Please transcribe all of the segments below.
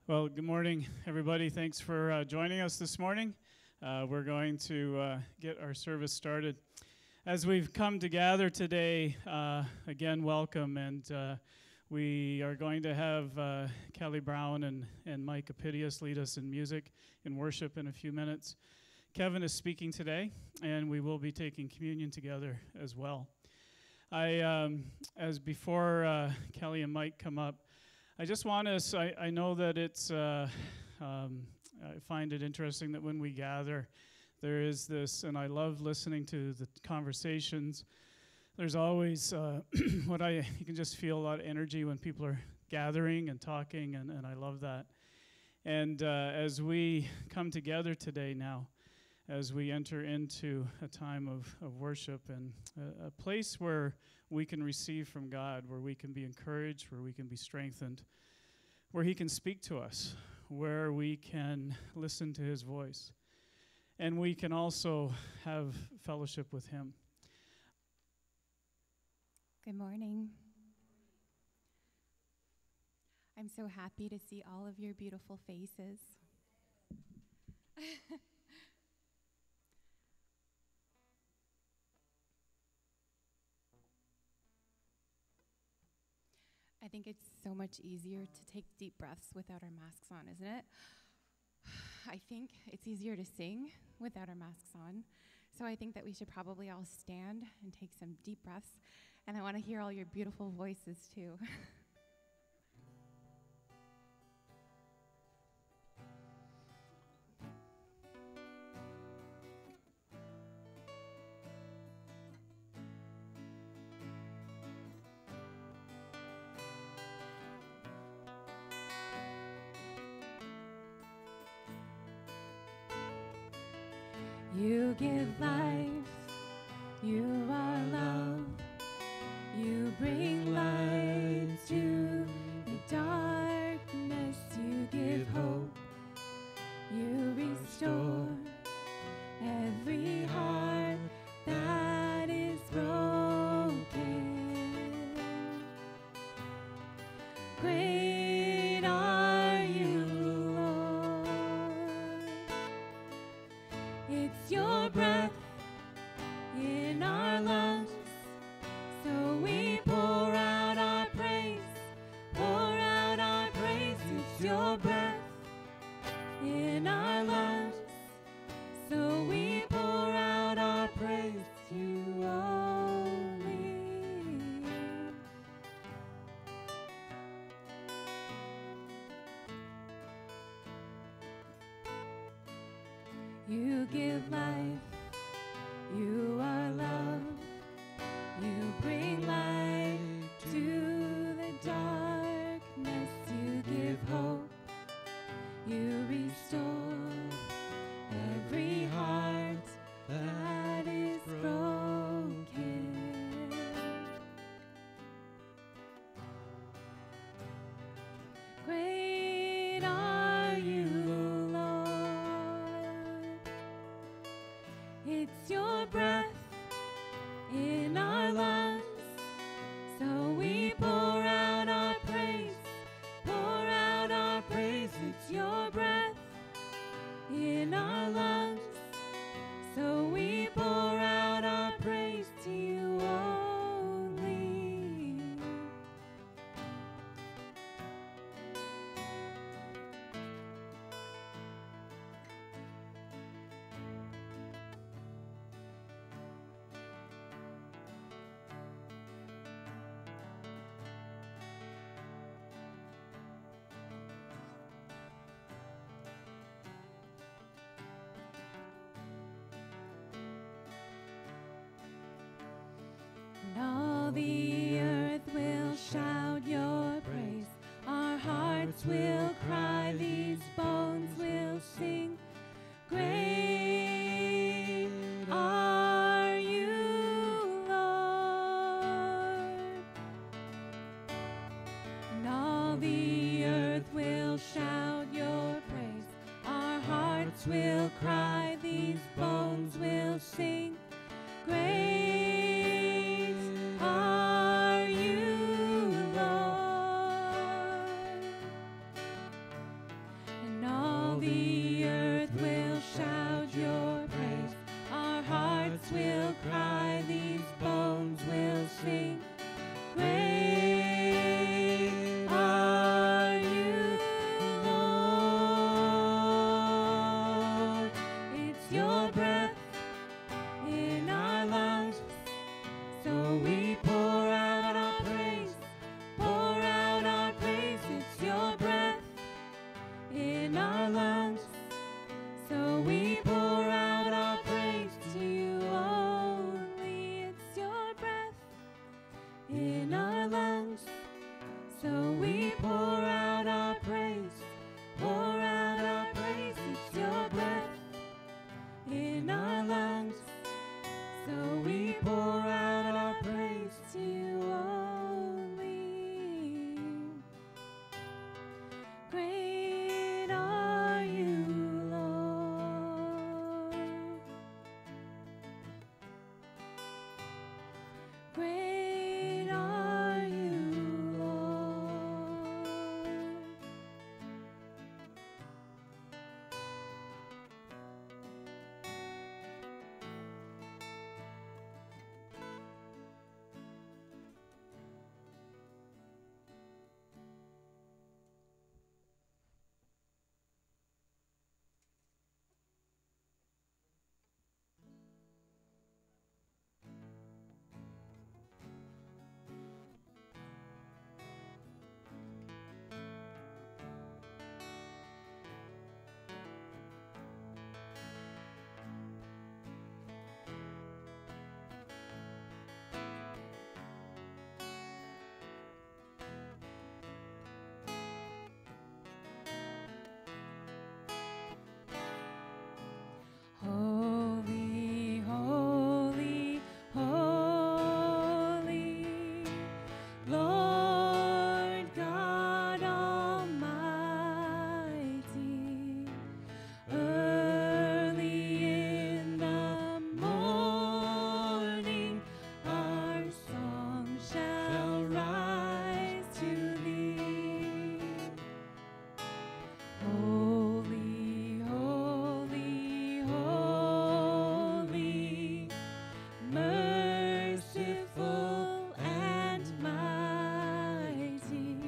Well, good morning, everybody. Thanks for joining us this morning. We're going to get our service started. As we've come to gather today, again, welcome. And we are going to have Kelly Brown and Mike Apitius lead us in music and worship in a few minutes. Kevin is speaking today, and we will be taking communion together as well. As before Kelly and Mike come up, I just want us, I know that I find it interesting that when we gather, there is this, and I love listening to the conversations. There's always, you can just feel a lot of energy when people are gathering and talking, and I love that. And as we come together today now, as we enter into a time of worship and a place where we can receive from God, where we can be encouraged, where we can be strengthened, where He can speak to us, where we can listen to His voice, and we can also have fellowship with Him. Good morning. I'm so happy to see all of your beautiful faces. I think it's so much easier to take deep breaths without our masks on, isn't it? I think it's easier to sing without our masks on. So I think that we should probably all stand and take some deep breaths. And I want to hear all your beautiful voices too. You give life, you are love, you bring light to the darkness, you give hope, you restore every heart that is broken. Great are you, Lord. It's your breath in our lungs, so we pour out our praise, pour out our praise. It's your breath in our lungs, so we pour out our praise to you only. You give life, you are love, you bring light to the darkness, you give hope, you restore every heart that is broken. Great are you, Lord. It's your breath in our lungs, so we pour out our praise, pour out our praise. It's your breath in our lungs, so we pour out our praise to you only. And all the earth will shout your praise. Our hearts will cry, these bones will sing. Great are you, Lord. And all the earth will shout your praise. Our hearts will cry, these bones will sing. Great are you, Lord. will cry, these bones will sing. Great are you, Lord. It's your breath in our lungs, so we pour out our praise, pour out our praise. It's your breath in our lungs, so we pour out our praise to you only. It's your breath in our lungs, so we pour out our praise, pour out our praise. It's your breath in our lungs, so we pour out our praise to you only. Great are you, Lord. Great are you, Lord. Holy, holy, holy, Lord God Almighty. Early in the morning, our song shall rise to thee. Holy, holy, holy, merciful and mighty,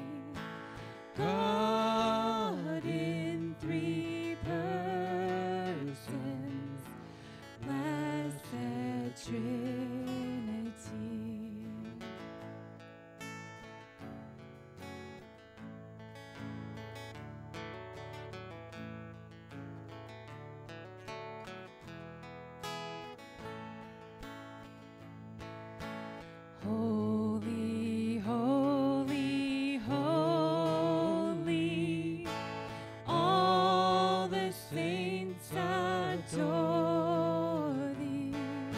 God in three persons, blessed Trinity. Holy, holy, holy, all the saints adore thee,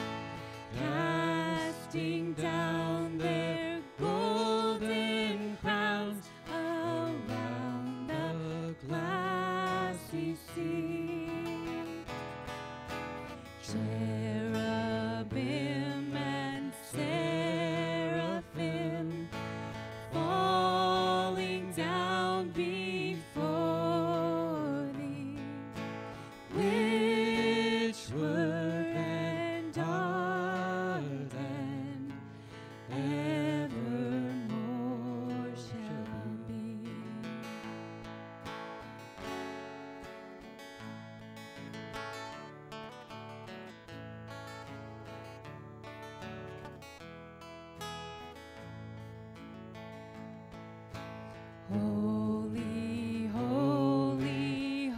casting down their golden crowns around the glassy sea. Cherubim and seraphim falling down before thee, which were and are and evermore shall be. Holy, holy,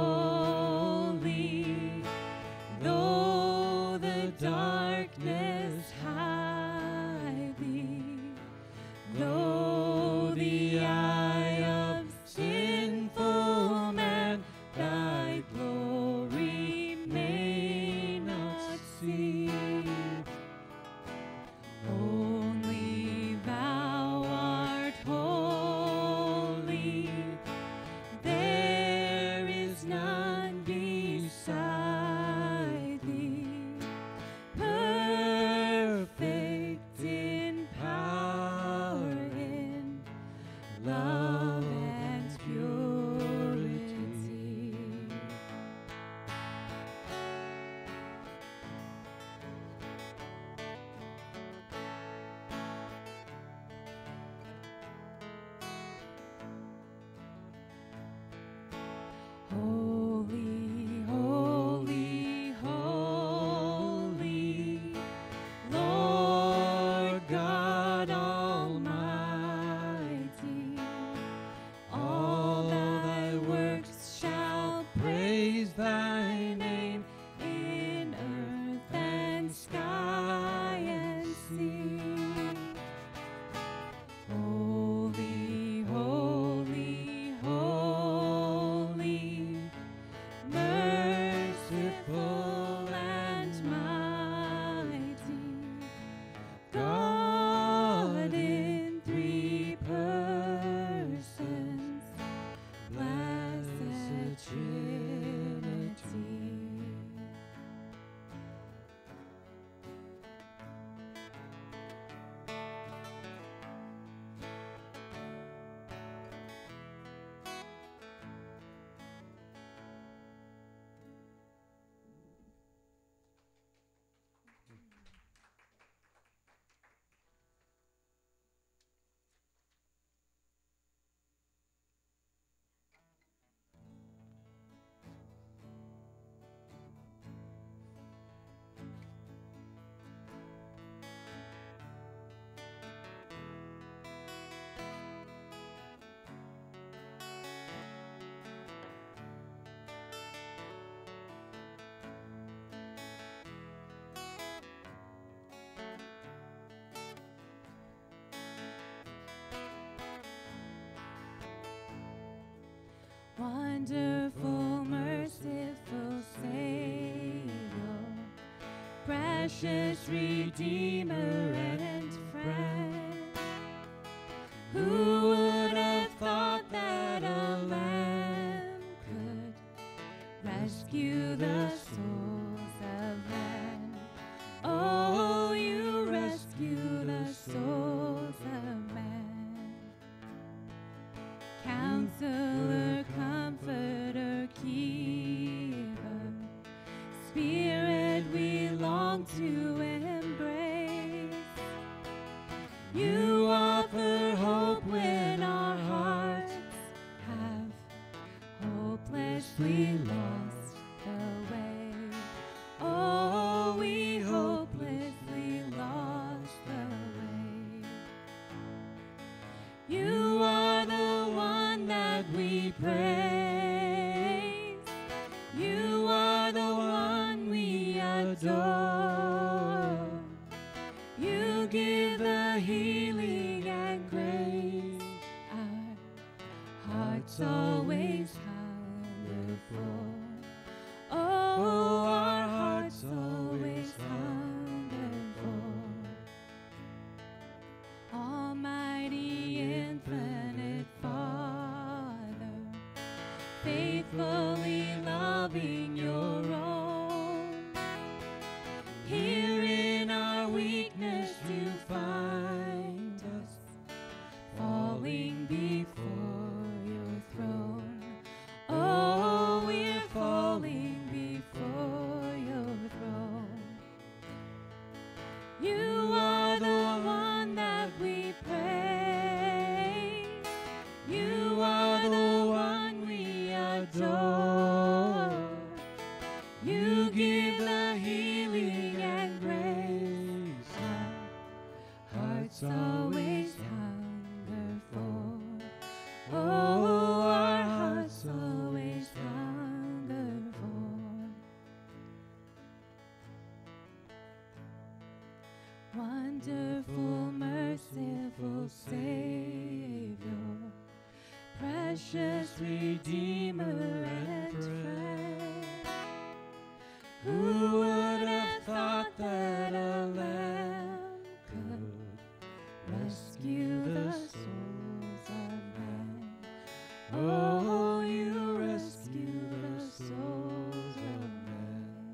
holy, though the darkness hide thee, though the eye of sinful man thy glory may not see, only thou art holy. Wonderful, merciful Savior, precious Redeemer and friend. Who would have thought that a lamb could rescue the souls of men? Oh, you rescue the souls of men. Counselor, Comforter, Keeper, Spirit we long to embrace. You offer hope when our hearts have hopelessly lost the way. Oh, we hopelessly lost the way. You are the one that we praise. You are the one we adore. You give the healing and grace our hearts always hunger for. Oh, our hearts always hunger for. Almighty, infinite Father, faithfully loving your own. Here in our weakness you find us, falling before your throne. Oh, we're falling before your throne. You are the one that we praise. You are the one we adore. You give the healing and grace our hearts always hunger for. Oh, our hearts always hunger for. Wonderful, merciful Savior, precious Redeemer and friend. Who would have thought that a lamb could rescue the souls of men? Oh, you rescue the souls of men.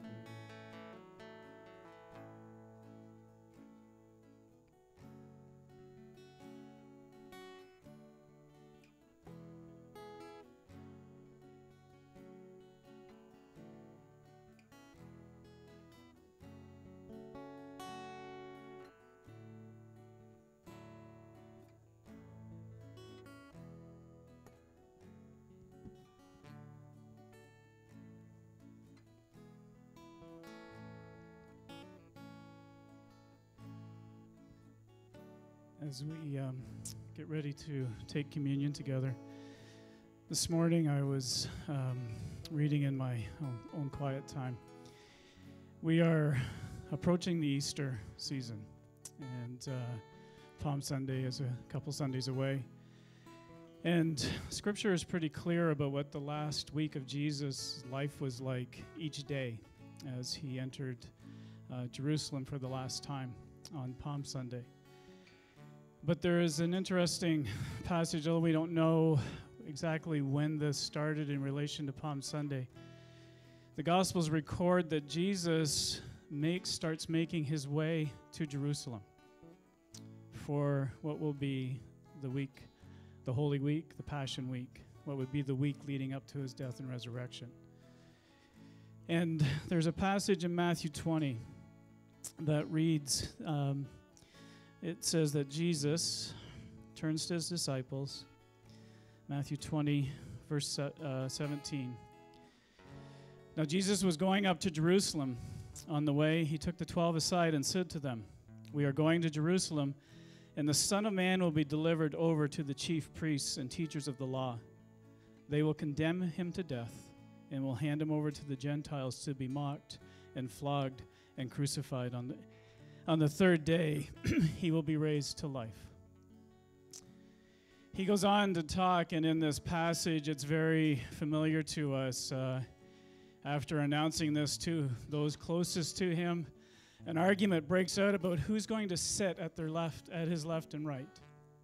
As we get ready to take communion together, this morning I was reading in my own quiet time. We are approaching the Easter season, and Palm Sunday is a couple Sundays away. And Scripture is pretty clear about what the last week of Jesus' life was like each day as he entered Jerusalem for the last time on Palm Sunday. But there is an interesting passage, although we don't know exactly when this started in relation to Palm Sunday. The Gospels record that Jesus starts making his way to Jerusalem for what will be the week, the Holy Week, the Passion Week, what would be the week leading up to his death and resurrection. And there's a passage in Matthew 20 that reads, it says that Jesus turns to his disciples, Matthew 20, verse 17. Now Jesus was going up to Jerusalem. On the way, he took the 12 aside and said to them, "We are going to Jerusalem, and the Son of Man will be delivered over to the chief priests and teachers of the law. They will condemn him to death and will hand him over to the Gentiles to be mocked and flogged and crucified. On the third day, he will be raised to life." He goes on to talk, and in this passage, it's very familiar to us. After announcing this to those closest to him, an argument breaks out about who's going to sit at his left and right.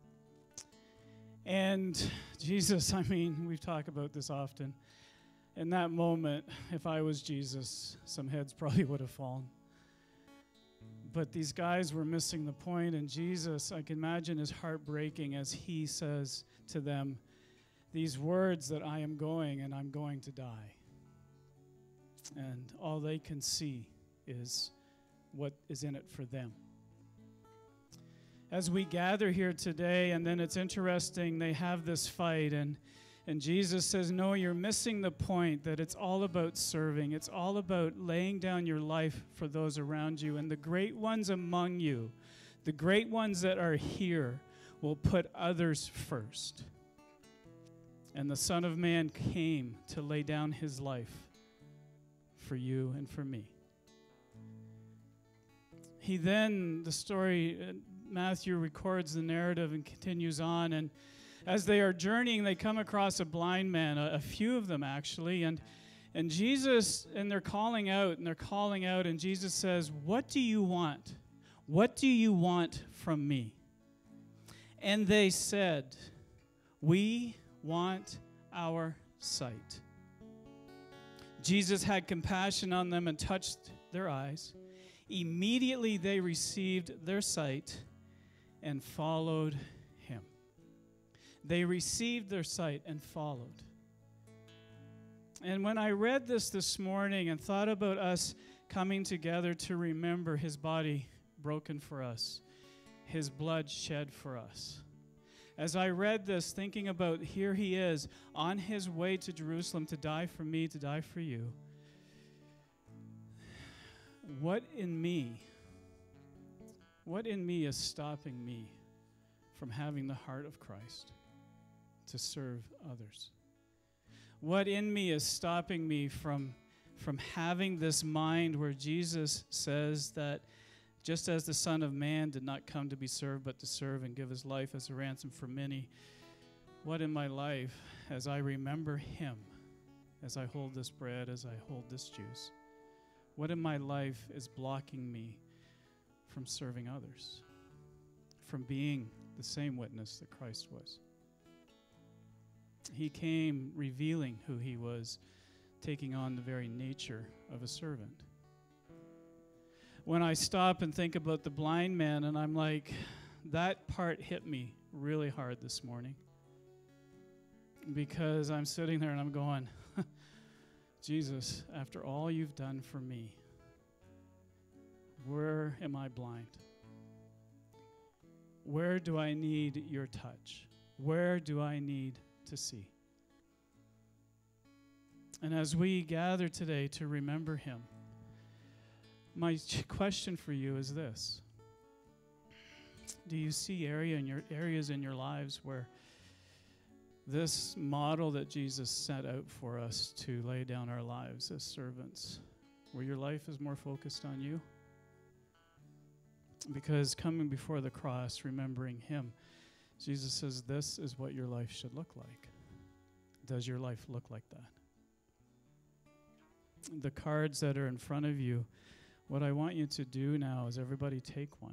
And Jesus, I mean, we've talked about this often. In that moment, if I was Jesus, some heads probably would have fallen. But these guys were missing the point, and Jesus, I can imagine his heart breaking as he says to them these words that I am going and I'm going to die. And all they can see is what is in it for them. As we gather here today, and then it's interesting, they have this fight, and Jesus says, no, you're missing the point, that it's all about serving. It's all about laying down your life for those around you. And the great ones among you, the great ones that are here, will put others first. And the Son of Man came to lay down his life for you and for me. He then, the story, Matthew records the narrative and continues on, and as they are journeying, they come across a blind man, a few of them actually, and Jesus, and they're calling out, and Jesus says, what do you want? What do you want from me? And they said, we want our sight. Jesus had compassion on them and touched their eyes. Immediately they received their sight and followed him. They received their sight and followed. And when I read this morning and thought about us coming together to remember his body broken for us, his blood shed for us, as I read this, thinking about here he is on his way to Jerusalem to die for me, to die for you, what in me is stopping me from having the heart of Christ to serve others? What in me is stopping me from having this mind where Jesus says that just as the Son of Man did not come to be served, but to serve and give his life as a ransom for many, what in my life, as I remember him, as I hold this bread, as I hold this juice, what in my life is blocking me from serving others, from being the same witness that Christ was? He came revealing who he was, taking on the very nature of a servant. When I stop and think about the blind man, and I'm like, that part hit me really hard this morning, because I'm sitting there and I'm going, Jesus, after all you've done for me, where am I blind? Where do I need your touch? Where do I need to see? And as we gather today to remember him, my question for you is this: do you see areas in your lives where this model that Jesus set out for us to lay down our lives as servants, where your life is more focused on you? Because coming before the cross, remembering him, Jesus says this is what your life should look like. Does your life look like that? The cards that are in front of you, what I want you to do now is everybody take one.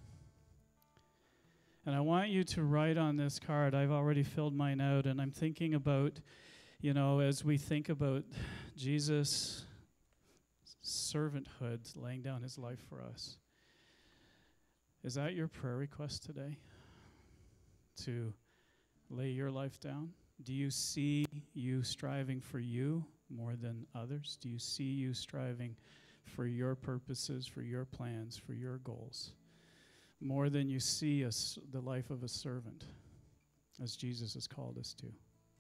And I want you to write on this card. I've already filled mine out, and I'm thinking about, as we think about Jesus' servanthood, laying down his life for us. Is that your prayer request today? To lay your life down? Do you see you striving for you more than others? Do you see you striving for your purposes, for your plans, for your goals, more than you see the life of a servant, as Jesus has called us to?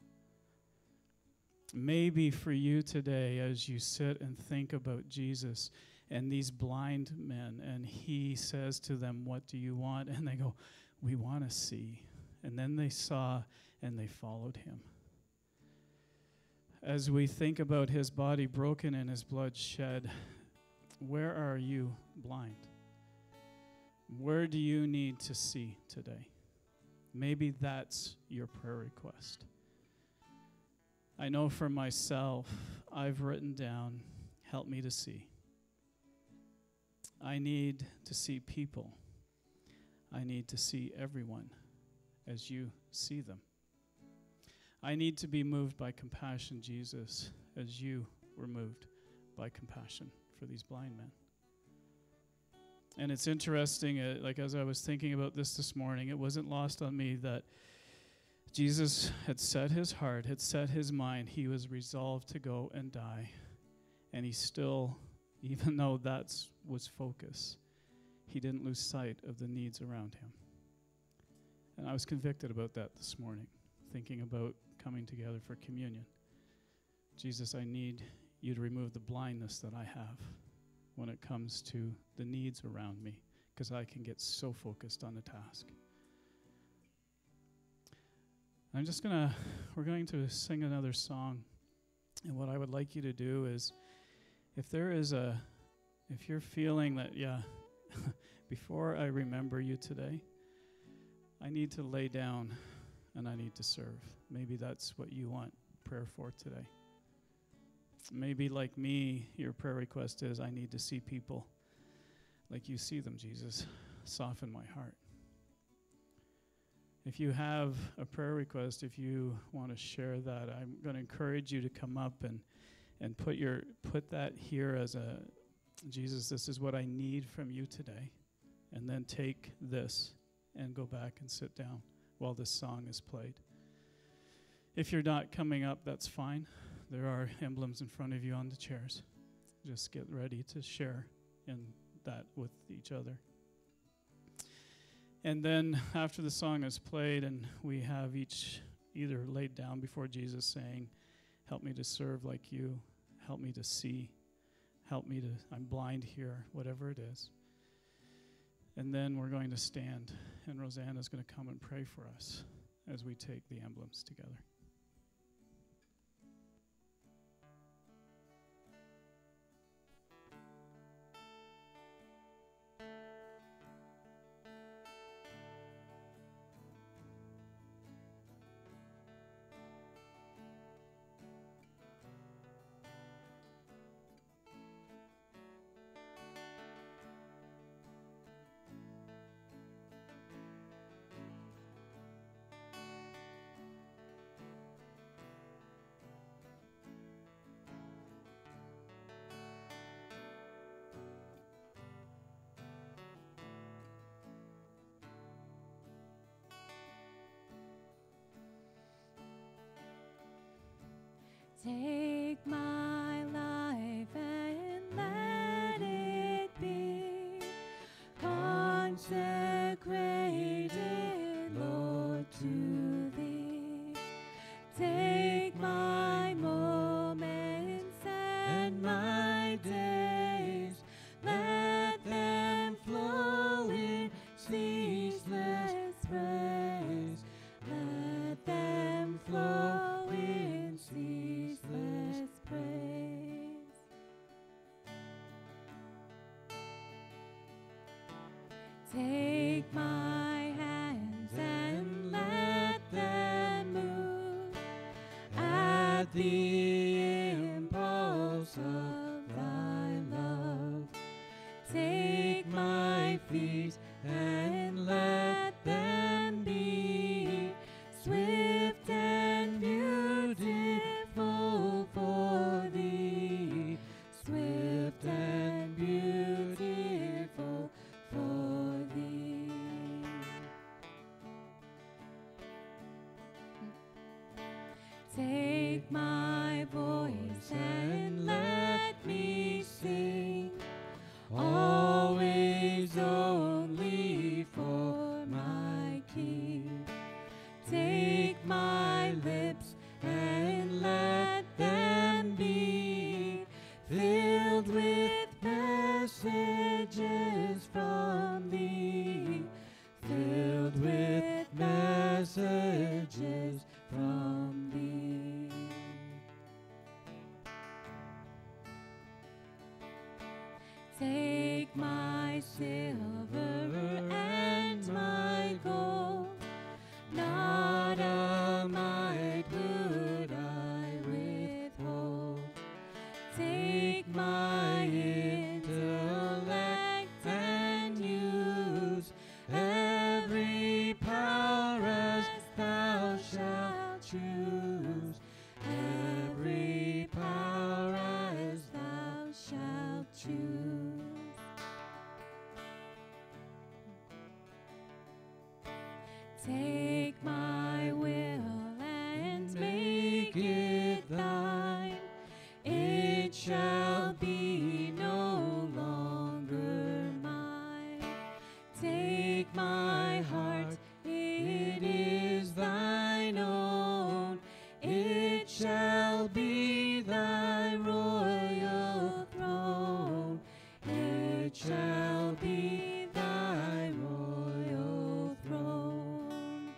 Maybe for you today, as you sit and think about Jesus and these blind men, and he says to them, what do you want? And they go, we want to see. And then they saw and they followed him. As we think about his body broken and his blood shed, where are you blind? Where do you need to see today? Maybe that's your prayer request. I know for myself, I've written down, help me to see. I need to see people. I need to see everyone as you see them. I need to be moved by compassion, Jesus, as you were moved by compassion for these blind men. And it's interesting, like as I was thinking about this morning, it wasn't lost on me that Jesus had set his heart, had set his mind. He was resolved to go and die. And he still, even though that was focus, he didn't lose sight of the needs around him. And I was convicted about that this morning, thinking about coming together for communion. Jesus, I need you to remove the blindness that I have when it comes to the needs around me, because I can get so focused on the task. We're going to sing another song. And what I would like you to do is, if you're feeling that, before I remember you today, I need to lay down and I need to serve. Maybe that's what you want prayer for today. Maybe like me, your prayer request is, I need to see people like you see them, Jesus. Soften my heart. If you have a prayer request, if you want to share that, I'm going to encourage you to come up and put that here as a, Jesus, this is what I need from you today. And then take this and go back and sit down while this song is played. If you're not coming up, that's fine. There are emblems in front of you on the chairs. Just get ready to share in that with each other. And then after the song is played and we have each either laid down before Jesus saying, help me to serve like you, help me to see, I'm blind here, whatever it is. And then we're going to stand and Rosanna's going to come and pray for us as we take the emblems together. Take my life and let it be consecrated, Lord, to Thee. Take my moments and my days, let them flow in ceaseless praise. Let them flow in ceaseless praise. Take my hands and let them move at the impulse of Thy love. Take my feet and let them be swift and beautiful for Thee, swift and beautiful for Thee. Take my voice and let me sing, always only for Take my will and make it thine. It shall be no longer mine. Take my heart, it is thine own. It shall be thy royal throne. It shall be thy royal throne.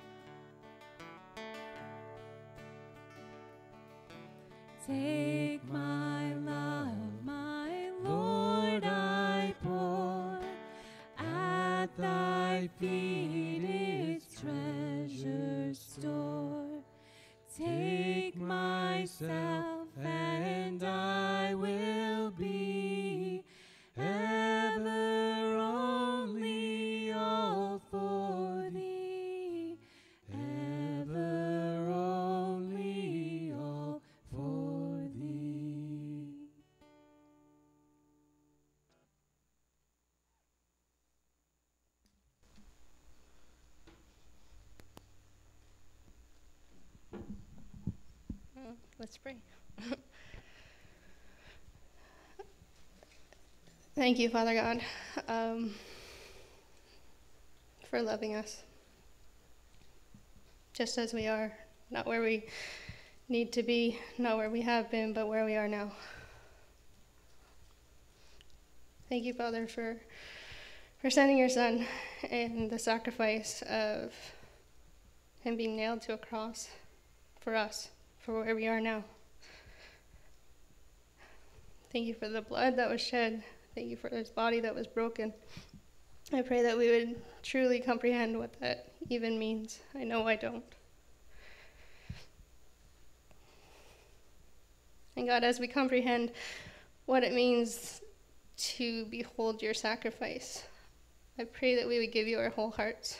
Take my love, my Lord, I pour at thy feet, its treasure store. Take myself, and I will be ever only all for thee, ever only all for thee. Let's pray. Thank you, Father God, for loving us just as we are, not where we need to be, not where we have been, but where we are now. Thank you, Father, for sending your Son and the sacrifice of him being nailed to a cross for us, for where we are now. Thank you for the blood that was shed. Thank you for his body that was broken. I pray that we would truly comprehend what that even means. I know I don't. And God, as we comprehend what it means to behold your sacrifice, I pray that we would give you our whole hearts.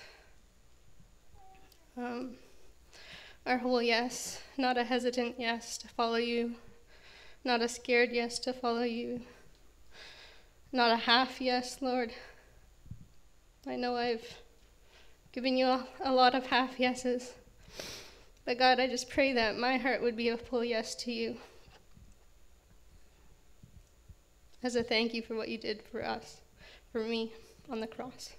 Our whole yes, not a hesitant yes to follow you, not a scared yes to follow you, not a half yes, Lord. I know I've given you a lot of half yeses, but God, I just pray that my heart would be a full yes to you, as a thank you for what you did for us, for me on the cross.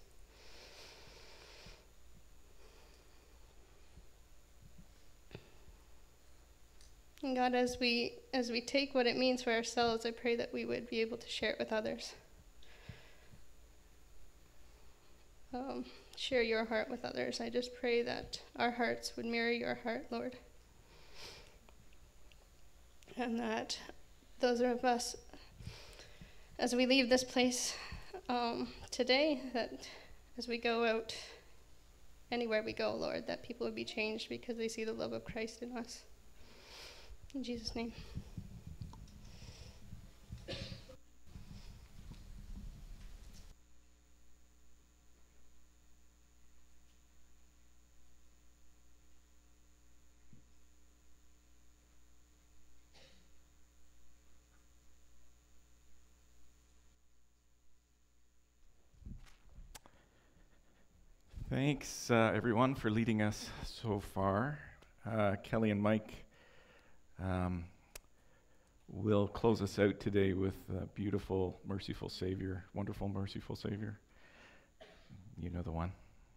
And God, as we take what it means for ourselves, I pray that we would be able to share it with others. Share your heart with others. I just pray that our hearts would mirror your heart, Lord. And that those of us, as we leave this place today, that as we go out, anywhere we go, Lord, that people would be changed because they see the love of Christ in us. In Jesus' name. Thanks, everyone, for leading us so far. Kelly and Mike will close us out today with a beautiful, merciful Savior, wonderful, merciful Savior. You know the one.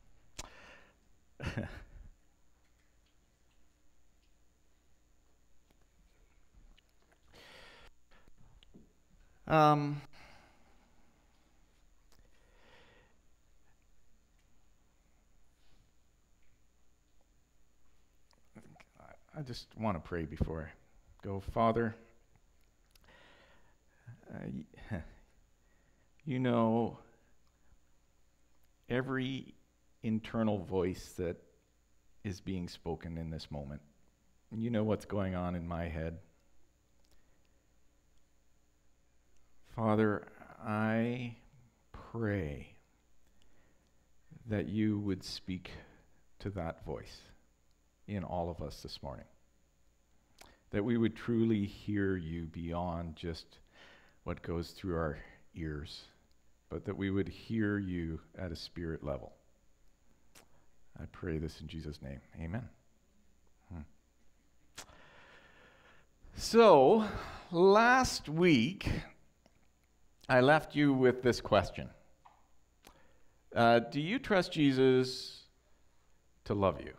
I just want to pray before I go. Father, you know every internal voice that is being spoken in this moment. You know what's going on in my head. Father, I pray that you would speak to that voice in all of us this morning. That we would truly hear you beyond just what goes through our ears, but that we would hear you at a spirit level. I pray this in Jesus' name. Amen. So, last week, I left you with this question. Do you trust Jesus to love you?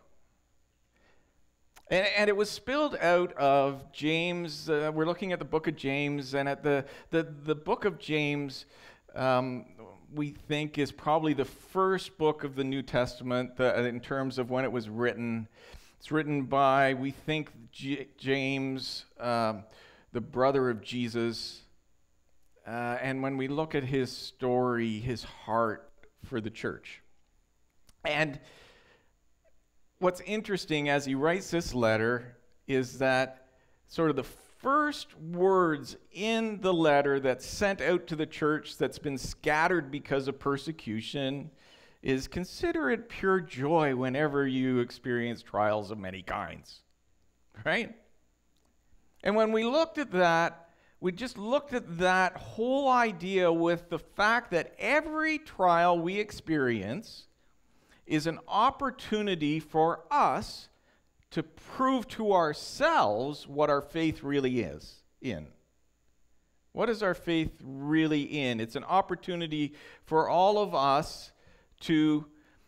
And it was spilled out of James. We're looking at the book of James, and at the book of James, we think is probably the first book of the New Testament in terms of when it was written. It's written by, we think, James, the brother of Jesus. And when we look at his story, his heart for the church. And what's interesting as he writes this letter is that sort of the first words in the letter that's sent out to the church that's been scattered because of persecution is, consider it pure joy whenever you experience trials of many kinds, right? And when we looked at that, we just looked at that whole idea with the fact that every trial we experience is an opportunity for us to prove to ourselves what our faith really is in. What is our faith really in? It's an opportunity for all of us to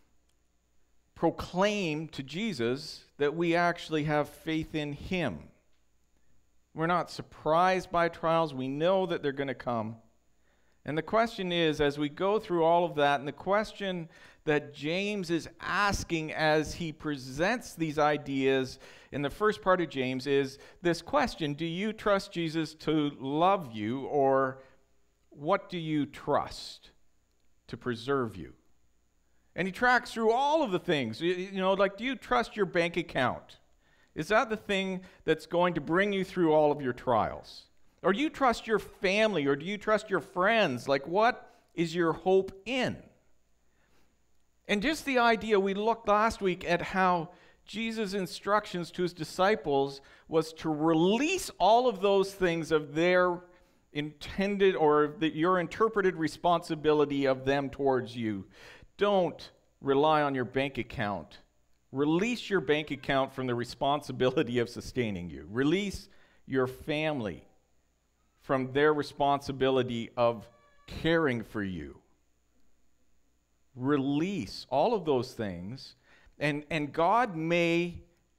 proclaim to Jesus that we actually have faith in him. We're not surprised by trials. We know that they're going to come. And the question is, as we go through all of that, and the question that James is asking as he presents these ideas in the first part of James is this question: do you trust Jesus to love you, or what do you trust to preserve you? And he tracks through all of the things. You know, like, do you trust your bank account? Is that the thing that's going to bring you through all of your trials? Or do you trust your family, or do you trust your friends? Like, what is your hope in? And just the idea, we looked last week at how Jesus' instructions to his disciples was to release all of those things of their intended or your interpreted responsibility of them towards you. Don't rely on your bank account. Release your bank account from the responsibility of sustaining you. Release your family from their responsibility of caring for you. Release all of those things, and God may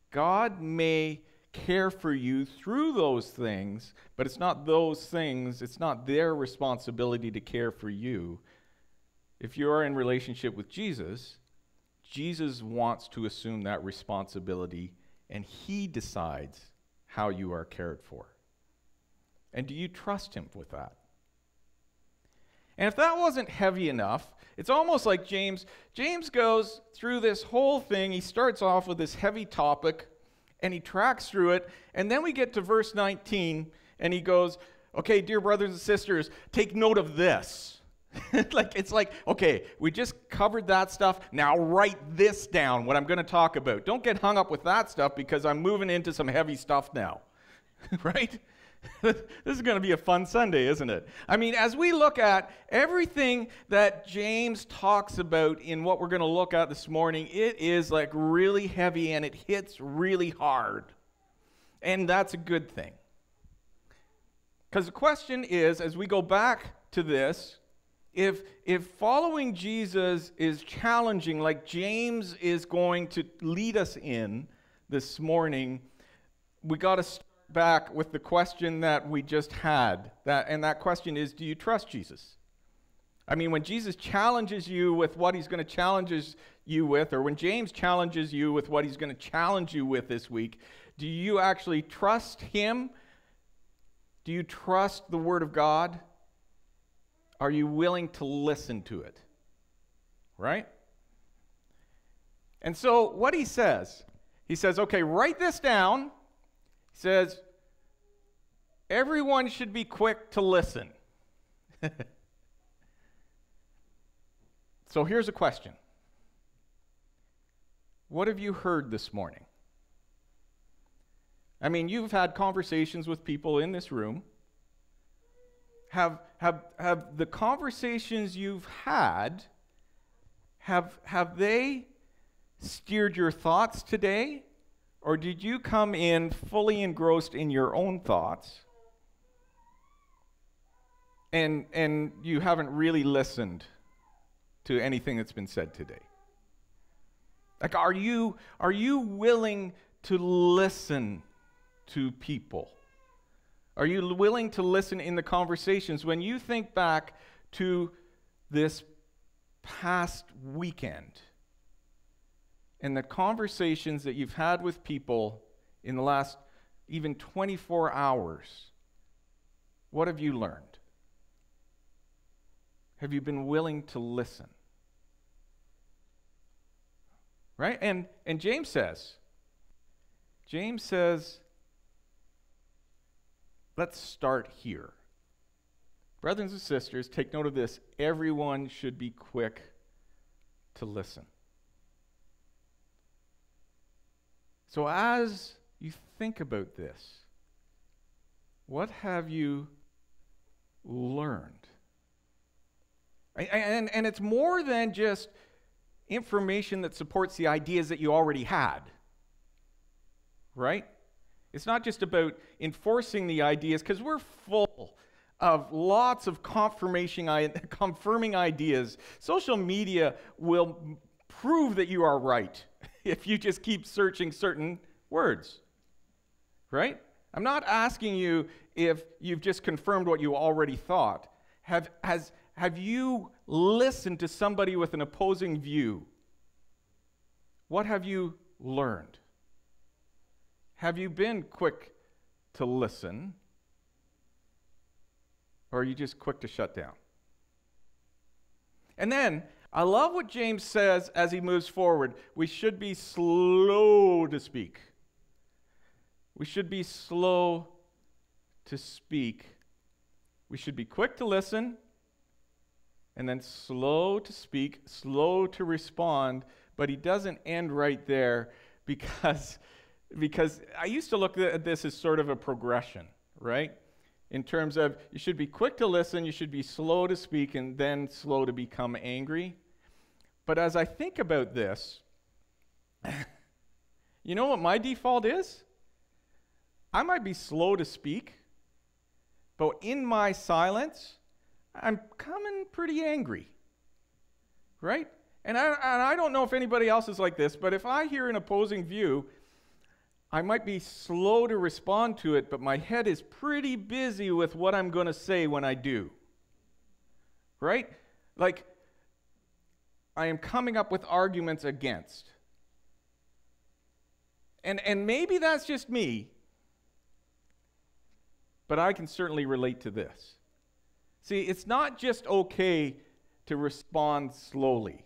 care for you through those things, but it's not those things, it's not their responsibility to care for you. If you are in relationship with Jesus, Jesus wants to assume that responsibility, and he decides how you are cared for. And do you trust him with that? And if that wasn't heavy enough, it's almost like James goes through this whole thing. He starts off with this heavy topic, and he tracks through it, and then we get to verse 19, and he goes, okay, dear brothers and sisters, take note of this. It's like, okay, we just covered that stuff. Now write this down, what I'm going to talk about. Don't get hung up with that stuff, because I'm moving into some heavy stuff now. Right? This is going to be a fun Sunday, isn't it? I mean, as we look at everything that James talks about in what we're going to look at this morning, it is like really heavy, and it hits really hard. And that's a good thing. Because the question is, as we go back to this, if following Jesus is challenging, like James is going to lead us in this morning, we got to start back with the question that we just had. And that question is, do you trust Jesus? I mean, when Jesus challenges you with what he's going to challenge you with, or when James challenges you with what he's going to challenge you with this week, do you actually trust him? Do you trust the Word of God? Are you willing to listen to it? Right? And so what he says, okay, write this down. He says, everyone should be quick to listen. So here's a question. What have you heard this morning? I mean, you've had conversations with people in this room. Have the conversations you've had, have they steered your thoughts today? Or did you come in fully engrossed in your own thoughts and you haven't really listened to anything that's been said today? Like, are you willing to listen to people? Are you willing to listen in the conversations? When you think back to this past weekend and the conversations that you've had with people in the last even 24 hours, what have you learned? Have you been willing to listen? Right? And James says, let's start here. Brothers and sisters, take note of this. Everyone should be quick to listen. So as you think about this, what have you learned? And it's more than just information that supports the ideas that you already had, right? It's not just about enforcing the ideas, because we're full of lots of confirming ideas. Social media will prove that you are right if you just keep searching certain words, right? I'm not asking you if you've just confirmed what you already thought. Have you listened to somebody with an opposing view? What have you learned? Have you been quick to listen? Or are you just quick to shut down? And then, I love what James says as he moves forward. We should be slow to speak. We should be slow to speak. We should be quick to listen, and then slow to speak, slow to respond. But he doesn't end right there because I used to look at this as sort of a progression, right? In terms of you should be quick to listen, you should be slow to speak, and then slow to become angry. But as I think about this, you know what my default is? I might be slow to speak, but in my silence, I'm coming pretty angry, right? And I don't know if anybody else is like this, but if I hear an opposing view, I might be slow to respond to it, but my head is pretty busy with what I'm going to say when I do, right? Like, I am coming up with arguments against. And maybe that's just me, but I can certainly relate to this. See, it's not just okay to respond slowly.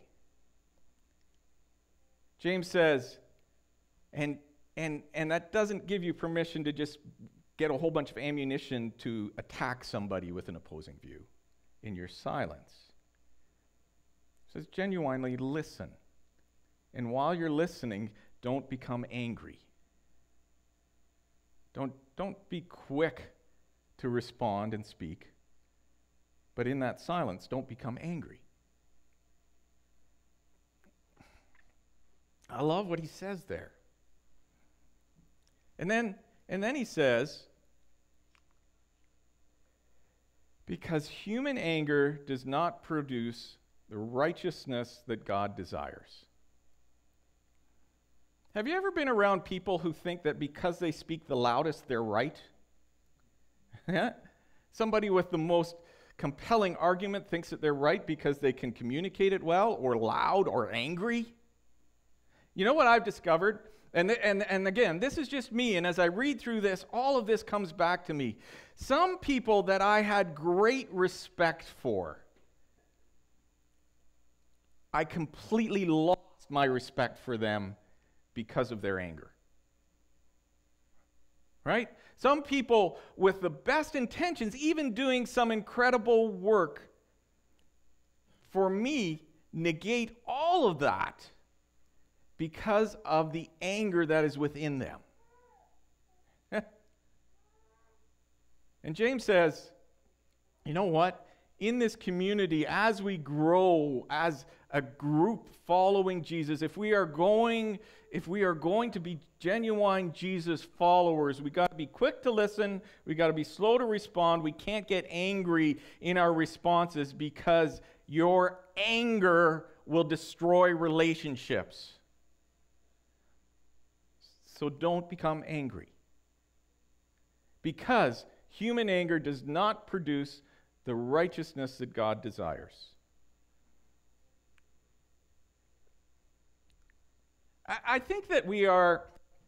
James says, and that doesn't give you permission to just get a whole bunch of ammunition to attack somebody with an opposing view in your silence. It says genuinely listen. And while you're listening, don't become angry. Don't be quick to respond and speak. But in that silence, don't become angry. I love what he says there. And then he says, because human anger does not produce the righteousness that God desires. Have you ever been around people who think that because they speak the loudest, they're right? Somebody with the most compelling argument thinks that they're right because they can communicate it well, or loud, or angry. You know what I've discovered? And again, this is just me, and as I read through this, all of this comes back to me. Some people that I had great respect for, I completely lost my respect for them because of their anger. Right? Some people with the best intentions, even doing some incredible work, for me, negate all of that because of the anger that is within them. And James says, you know what? in this community, as we grow as a group following Jesus, if we are going to be genuine Jesus followers, we got to be quick to listen, we got to be slow to respond. We can't get angry in our responses, because your anger will destroy relationships. So don't become angry, because human anger does not produce the righteousness that God desires. I think that we are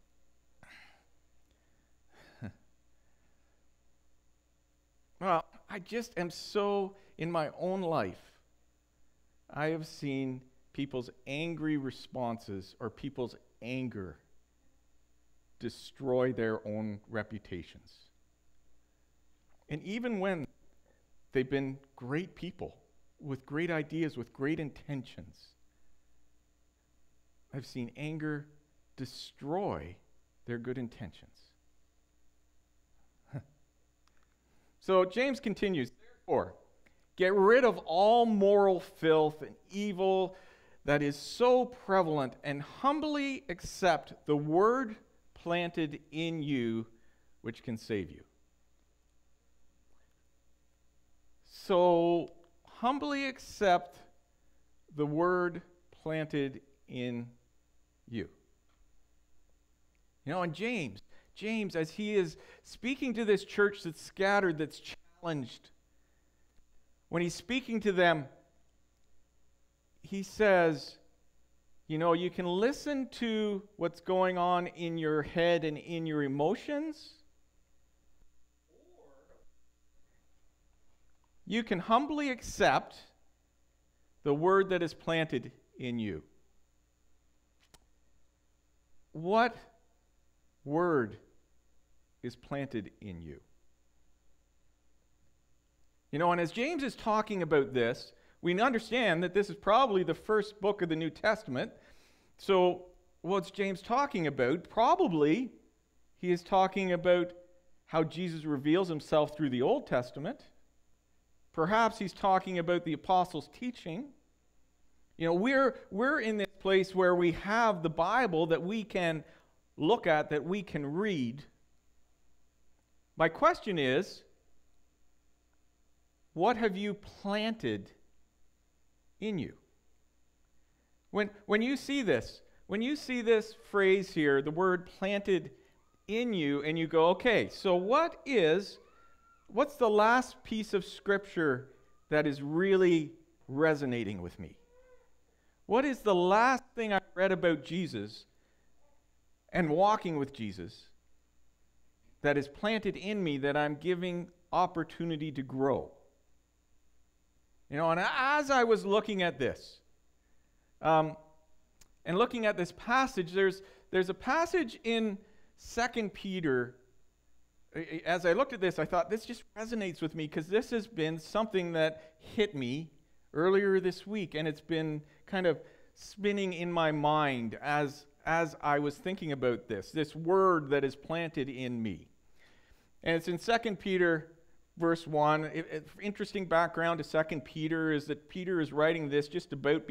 well, I just am so, in my own life, I have seen people's angry responses or people's anger destroy their own reputations. And even when they've been great people with great ideas, with great intentions, I've seen anger destroy their good intentions. So James continues, therefore, get rid of all moral filth and evil that is so prevalent, and humbly accept the word planted in you, which can save you. So, humbly accept the word planted in you. You know, and James, as he is speaking to this church that's scattered, that's challenged, when he's speaking to them, he says, you know, you can listen to what's going on in your head and in your emotions, or you can humbly accept the word that is planted in you. What word is planted in you? You know, and as James is talking about this, we understand that this is probably the first book of the New Testament. So what's James talking about? Probably he is talking about how Jesus reveals himself through the Old Testament. Perhaps he's talking about the apostles' teaching. You know, we're in this place where we have the Bible that we can look at, that we can read. My question is, what have you planted in you? When you see this phrase here, the word planted in you, and you go, okay, so what's the last piece of scripture that is really resonating with me? What is the last thing I read about Jesus and walking with Jesus that is planted in me, that I'm giving opportunity to grow? You know, and as I was looking at this, and looking at this passage, there's a passage in 2 Peter. As I looked at this, I thought, this just resonates with me, because this has been something that hit me earlier this week, and it's been kind of spinning in my mind as I was thinking about this word that is planted in me. And it's in 2 Peter verse 1. Interesting background to 2 Peter is that Peter is writing this just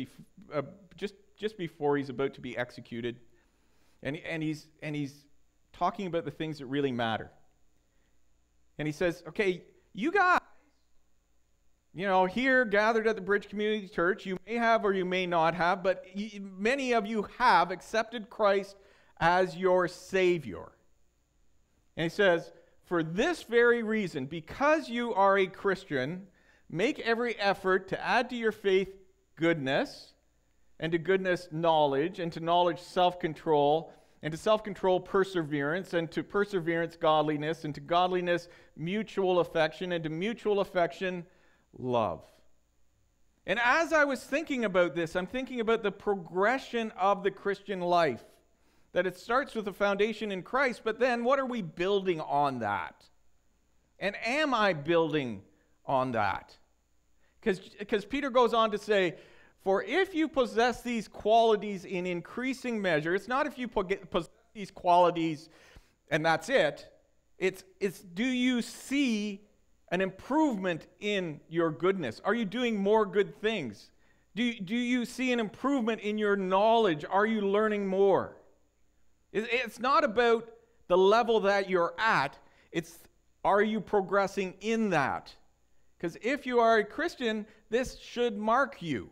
before he's about to be executed, and he's talking about the things that really matter. And he says, okay, you guys, you know, here gathered at the Bridge Community Church, you may have or you may not have, but many of you have accepted Christ as your Savior. And he says, for this very reason, because you are a Christian, make every effort to add to your faith goodness, and to goodness knowledge, and to knowledge self-control, and to self-control perseverance, and to perseverance godliness, and to godliness mutual affection, and to mutual affection love. And as I was thinking about this, I'm thinking about the progression of the Christian life. That it starts with a foundation in Christ, but then what are we building on that? And am I building on that? Because Peter goes on to say, for if you possess these qualities in increasing measure, it's not if you possess these qualities and that's it. It's do you see an improvement in your goodness? Are you doing more good things? Do you see an improvement in your knowledge? Are you learning more? It's not about the level that you're at. It's, are you progressing in that? Because if you are a Christian, this should mark you.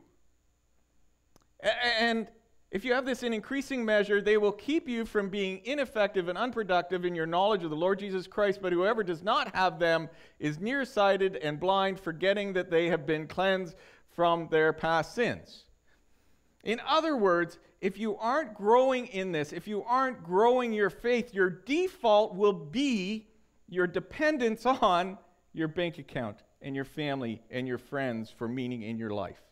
And if you have this in increasing measure, they will keep you from being ineffective and unproductive in your knowledge of the Lord Jesus Christ. But whoever does not have them is nearsighted and blind, forgetting that they have been cleansed from their past sins. In other words, if you aren't growing in this, if you aren't growing your faith, your default will be your dependence on your bank account and your family and your friends for meaning in your life.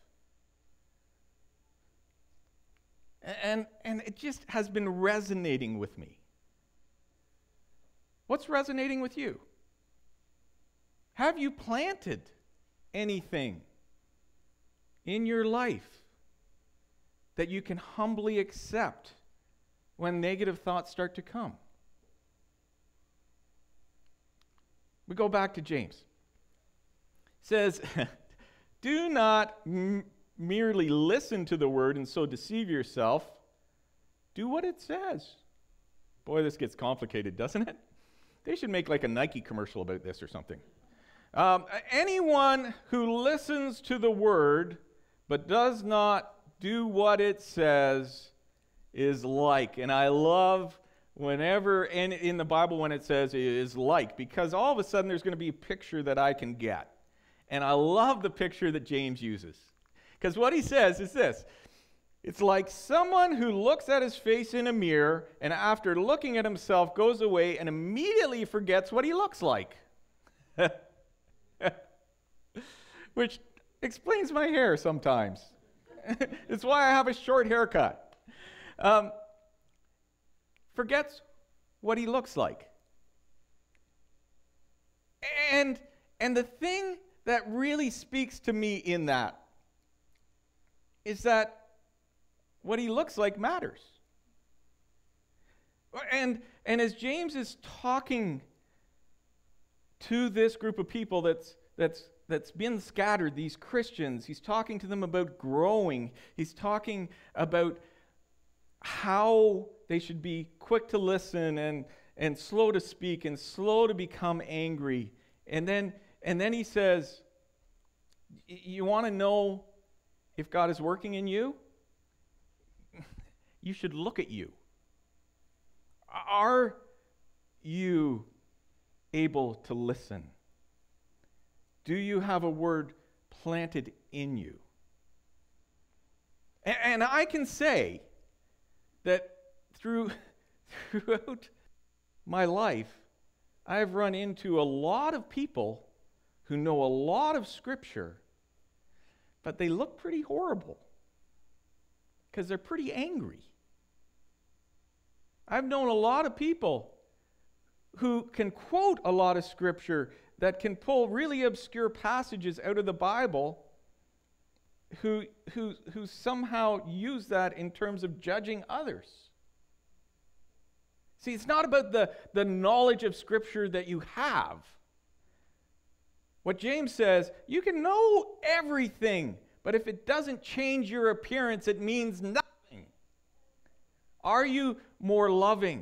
And it just has been resonating with me. What's resonating with you? Have you planted anything in your life that you can humbly accept when negative thoughts start to come? We go back to James. It says, do not merely listen to the word and so deceive yourself. Do what it says. Boy, this gets complicated, doesn't it? They should make like a Nike commercial about this or something. Anyone who listens to the word but does not do what it says is like. And I love whenever in the Bible when it says it is like, because all of a sudden there's going to be a picture that I can get. And I love the picture that James uses. Because what he says is this: it's like someone who looks at his face in a mirror and after looking at himself goes away and immediately forgets what he looks like. Which explains my hair sometimes. It's why I have a short haircut. Forgets what he looks like. And the thing that really speaks to me in that is that what he looks like matters. And as James is talking to this group of people that's been scattered, these Christians, he's talking to them about growing. He's talking about how they should be quick to listen and slow to speak and slow to become angry. And then he says, you want to know if God is working in you? You should look at you. Are you able to listen? Do you have a word planted in you? And I can say that throughout my life, I've run into a lot of people who know a lot of Scripture, but they look pretty horrible because they're pretty angry. I've known a lot of people who can quote a lot of Scripture, that can pull really obscure passages out of the Bible, who somehow use that in terms of judging others. See, it's not about the knowledge of Scripture that you have. What James says, you can know everything, but if it doesn't change your appearance, it means nothing. Are you more loving?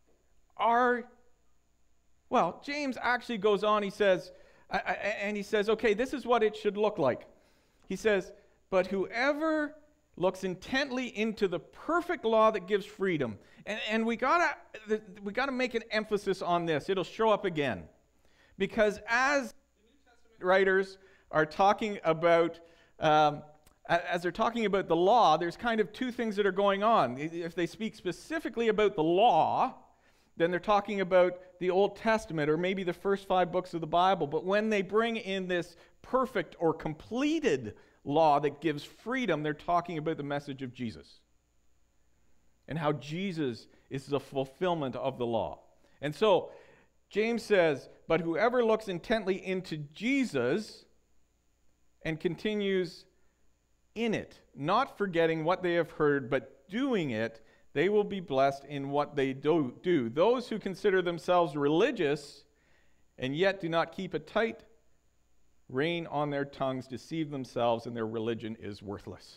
Well, James actually goes on, he says, okay, this is what it should look like. He says, but whoever looks intently into the perfect law that gives freedom. And we gotta make an emphasis on this. It'll show up again. Because as the New Testament writers are talking about, as they're talking about the law, there's kind of two things that are going on. If they speak specifically about the law, then they're talking about the Old Testament or maybe the first 5 books of the Bible. But when they bring in this perfect or completed law that gives freedom, they're talking about the message of Jesus and how Jesus is the fulfillment of the law. And so James says, but whoever looks intently into Jesus and continues in it, not forgetting what they have heard, but doing it, they will be blessed in what they do. Those who consider themselves religious and yet do not keep a tight rein on their tongues, deceive themselves, and their religion is worthless.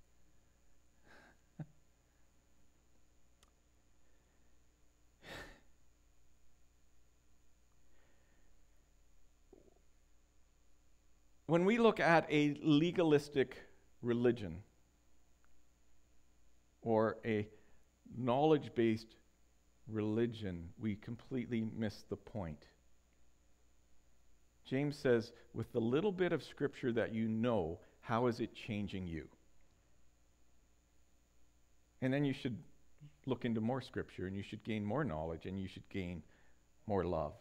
When we look at a legalistic religion or a knowledge-based religion, we completely miss the point. James says, with the little bit of scripture that you know, how is it changing you? And then you should look into more scripture, and you should gain more knowledge, and you should gain more love.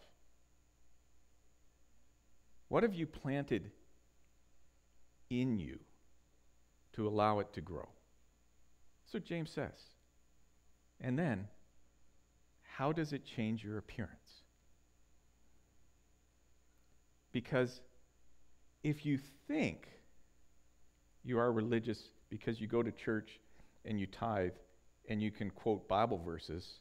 What have you planted in you to allow it to grow? That's what James says. And then, how does it change your appearance? Because if you think you are religious because you go to church and you tithe and you can quote Bible verses,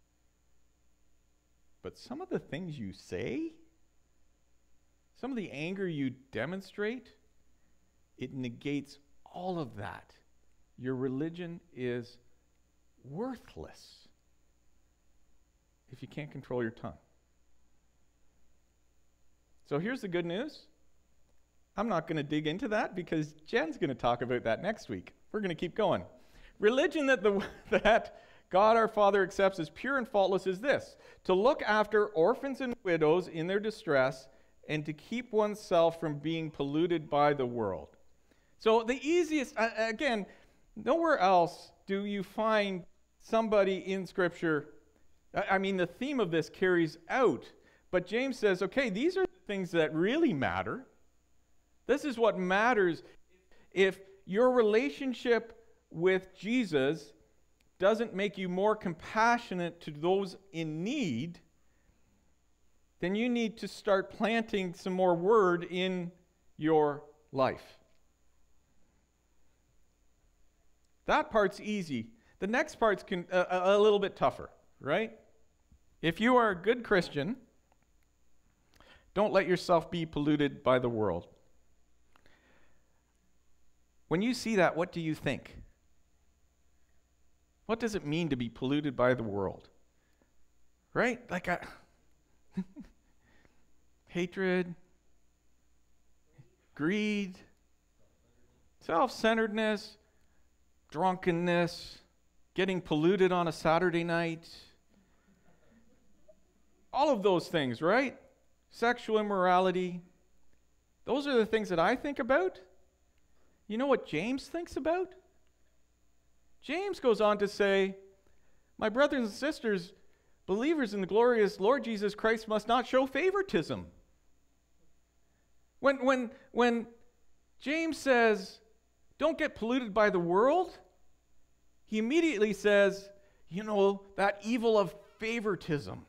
but some of the things you say, some of the anger you demonstrate, it negates all of that. Your religion is worthless if you can't control your tongue. So here's the good news. I'm not going to dig into that because Jen's going to talk about that next week. We're going to keep going. Religion that God our Father accepts as pure and faultless is this: to look after orphans and widows in their distress and to keep oneself from being polluted by the world. So the easiest, again, nowhere else do you find somebody in Scripture. I mean, the theme of this carries out. But James says, okay, these are the things that really matter. This is what matters. If your relationship with Jesus doesn't make you more compassionate to those in need, then you need to start planting some more word in your life. That part's easy. The next part's a little bit tougher, right? If you are a good Christian, don't let yourself be polluted by the world. When you see that, what do you think? What does it mean to be polluted by the world? Right? Like hatred, greed, self-centeredness, drunkenness, getting polluted on a Saturday night. All of those things, right? Sexual immorality. Those are the things that I think about. You know what James thinks about? James goes on to say, my brothers and sisters, believers in the glorious Lord Jesus Christ must not show favoritism. When James says, don't get polluted by the world, he immediately says, you know, that evil of favoritism.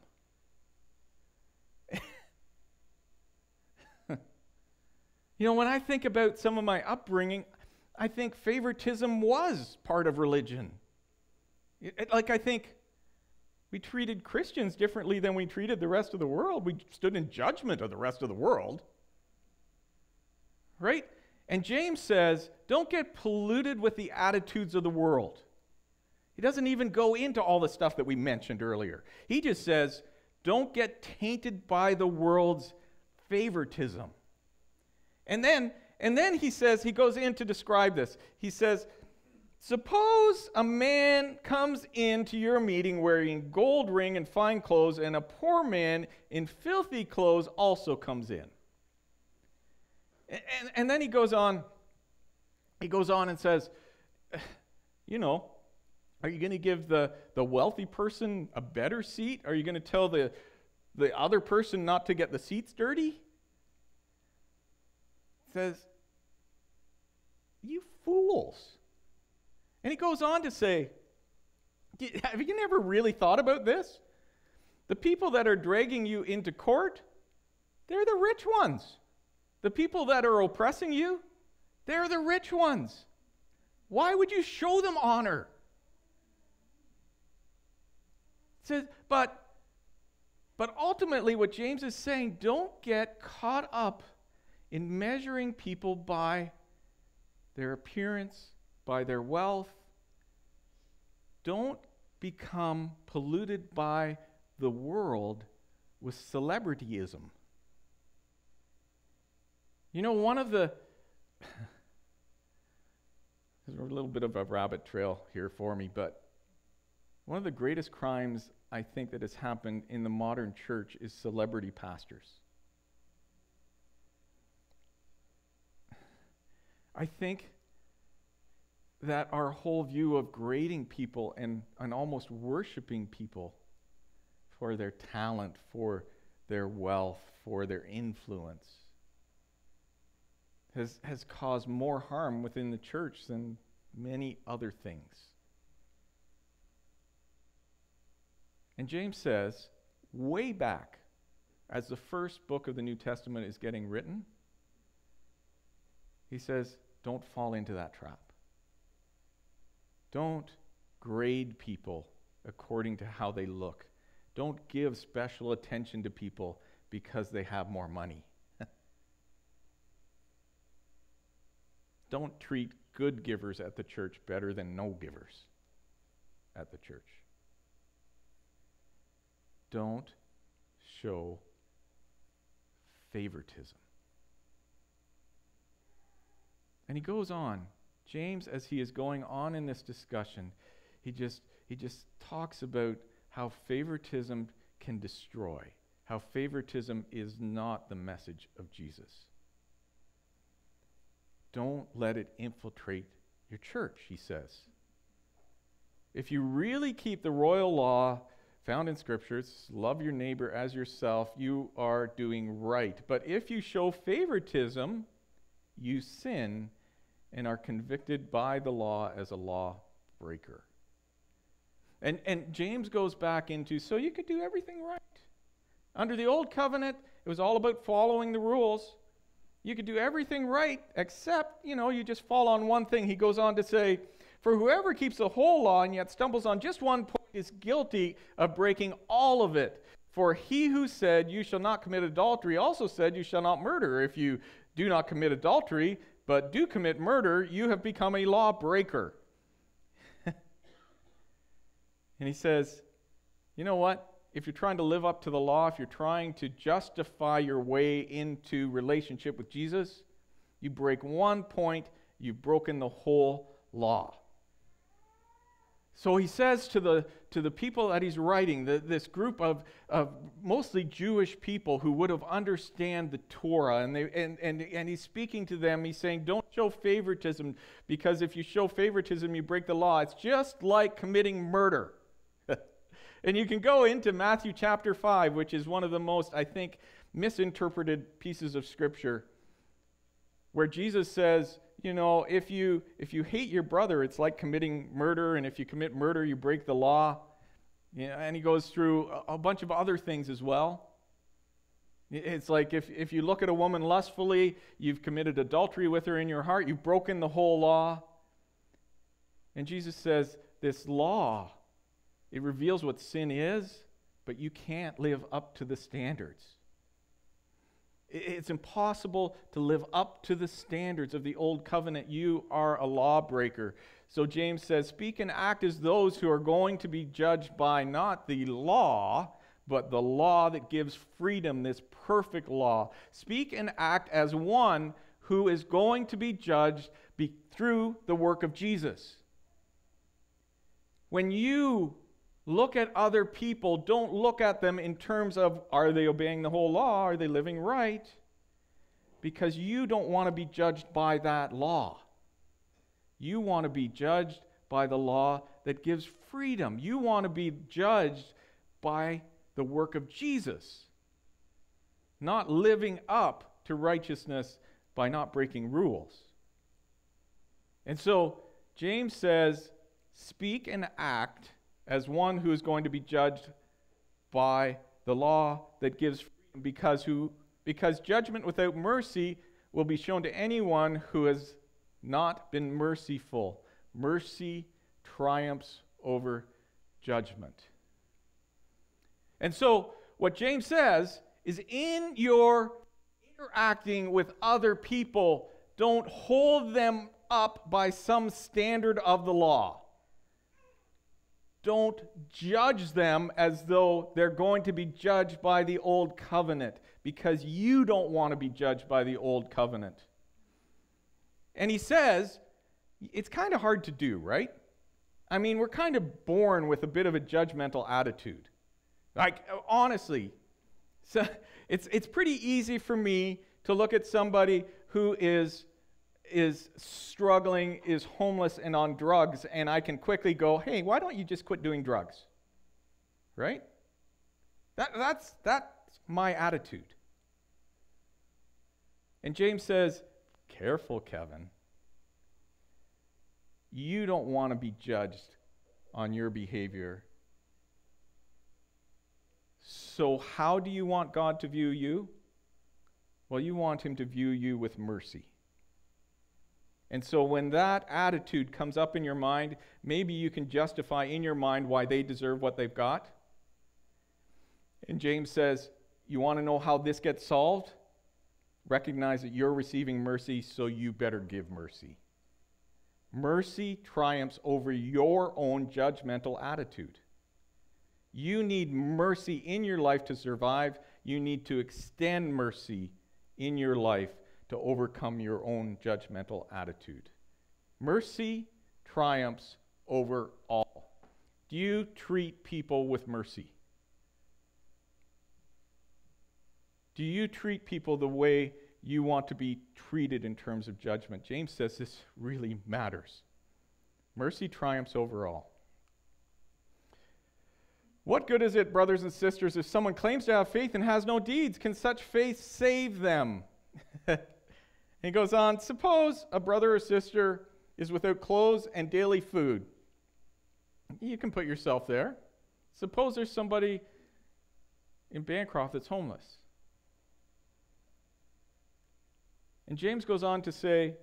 You know, when I think about some of my upbringing, I think favoritism was part of religion. I think we treated Christians differently than we treated the rest of the world. We stood in judgment of the rest of the world. Right? And James says, don't get polluted with the attitudes of the world. He doesn't even go into all the stuff that we mentioned earlier. He just says, don't get tainted by the world's favoritism. And then he says, he goes in to describe this. He says, suppose a man comes into your meeting wearing gold ring and fine clothes, and a poor man in filthy clothes also comes in. And then he goes on and says, you know, are you going to give the wealthy person a better seat? Are you going to tell the other person not to get the seats dirty? Says, you fools. And he goes on to say, have you never really thought about this? The people that are dragging you into court, they're the rich ones. The people that are oppressing you, they're the rich ones. Why would you show them honor? It says, but ultimately what James is saying, don't get caught up in measuring people by their appearance, by their wealth. Don't become polluted by the world with celebrityism. You know, one of the there's a little bit of a rabbit trail here for me, but one of the greatest crimes I think that has happened in the modern church is celebrity pastors. I think that our whole view of grading people and almost worshiping people for their talent, for their wealth, for their influence has caused more harm within the church than many other things. And James says, way back, as the first book of the New Testament is getting written, he says, don't fall into that trap. Don't grade people according to how they look. Don't give special attention to people because they have more money. Don't treat good givers at the church better than no givers at the church. Don't show favoritism. And he goes on. James, as he is going on in this discussion, he just talks about how favoritism can destroy, how favoritism is not the message of Jesus. Don't let it infiltrate your church, he says. If you really keep the royal law found in Scriptures, love your neighbor as yourself, you are doing right. But if you show favoritism, you sin and are convicted by the law as a law breaker. And James goes back into, so you could do everything right. Under the old covenant, it was all about following the rules. You could do everything right, except, you just fall on one thing. He goes on to say, for whoever keeps the whole law and yet stumbles on just one point is guilty of breaking all of it. For he who said, you shall not commit adultery, also said, you shall not murder. If you do not commit adultery, but do commit murder, you have become a lawbreaker. And he says, you know what? If you're trying to live up to the law, if you're trying to justify your way into relationship with Jesus, you break one point, you've broken the whole law. So he says to the people that he's writing, this group of mostly Jewish people who would have understand the Torah, and he's speaking to them, he's saying, don't show favoritism, because if you show favoritism, you break the law. It's just like committing murder. And you can go into Matthew chapter 5, which is one of the most, I think, misinterpreted pieces of Scripture, where Jesus says, if you hate your brother, it's like committing murder, and if you commit murder, you break the law. And he goes through a bunch of other things as well. It's like if you look at a woman lustfully, you've committed adultery with her in your heart, you've broken the whole law. And Jesus says, this law, it reveals what sin is, but you can't live up to the standards. It's impossible to live up to the standards of the old covenant. You are a lawbreaker. So James says, speak and act as those who are going to be judged by not the law, but the law that gives freedom, this perfect law. Speak and act as one who is going to be judged through the work of Jesus. When you look at other people, don't look at them in terms of, are they obeying the whole law? Are they living right? Because you don't want to be judged by that law. You want to be judged by the law that gives freedom. You want to be judged by the work of Jesus, not living up to righteousness by not breaking rules. And so James says, speak and act as one who is going to be judged by the law that gives freedom, because judgment without mercy will be shown to anyone who has not been merciful. Mercy triumphs over judgment. And so what James says is in your interacting with other people, don't hold them up by some standard of the law. Don't judge them as though they're going to be judged by the old covenant, because you don't want to be judged by the old covenant. And he says, it's kind of hard to do, right? I mean, we're kind of born with a bit of a judgmental attitude. Like, honestly, so it's pretty easy for me to look at somebody who is struggling, is homeless and on drugs, and I can quickly go, hey, why don't you just quit doing drugs? Right? That's my attitude. And James says, careful, Kevin. You don't want to be judged on your behavior. So how do you want God to view you? Well, you want him to view you with mercy. And so when that attitude comes up in your mind, maybe you can justify in your mind why they deserve what they've got. And James says, you want to know how this gets solved? Recognize that you're receiving mercy, so you better give mercy. Mercy triumphs over your own judgmental attitude. You need mercy in your life to survive. You need to extend mercy in your life to overcome your own judgmental attitude. Mercy triumphs over all. Do you treat people with mercy? Do you treat people the way you want to be treated in terms of judgment? James says this really matters. Mercy triumphs over all. What good is it, brothers and sisters, if someone claims to have faith and has no deeds? Can such faith save them? He goes on, suppose a brother or sister is without clothes and daily food. You can put yourself there. Suppose there's somebody in Bancroft that's homeless. And James goes on to say,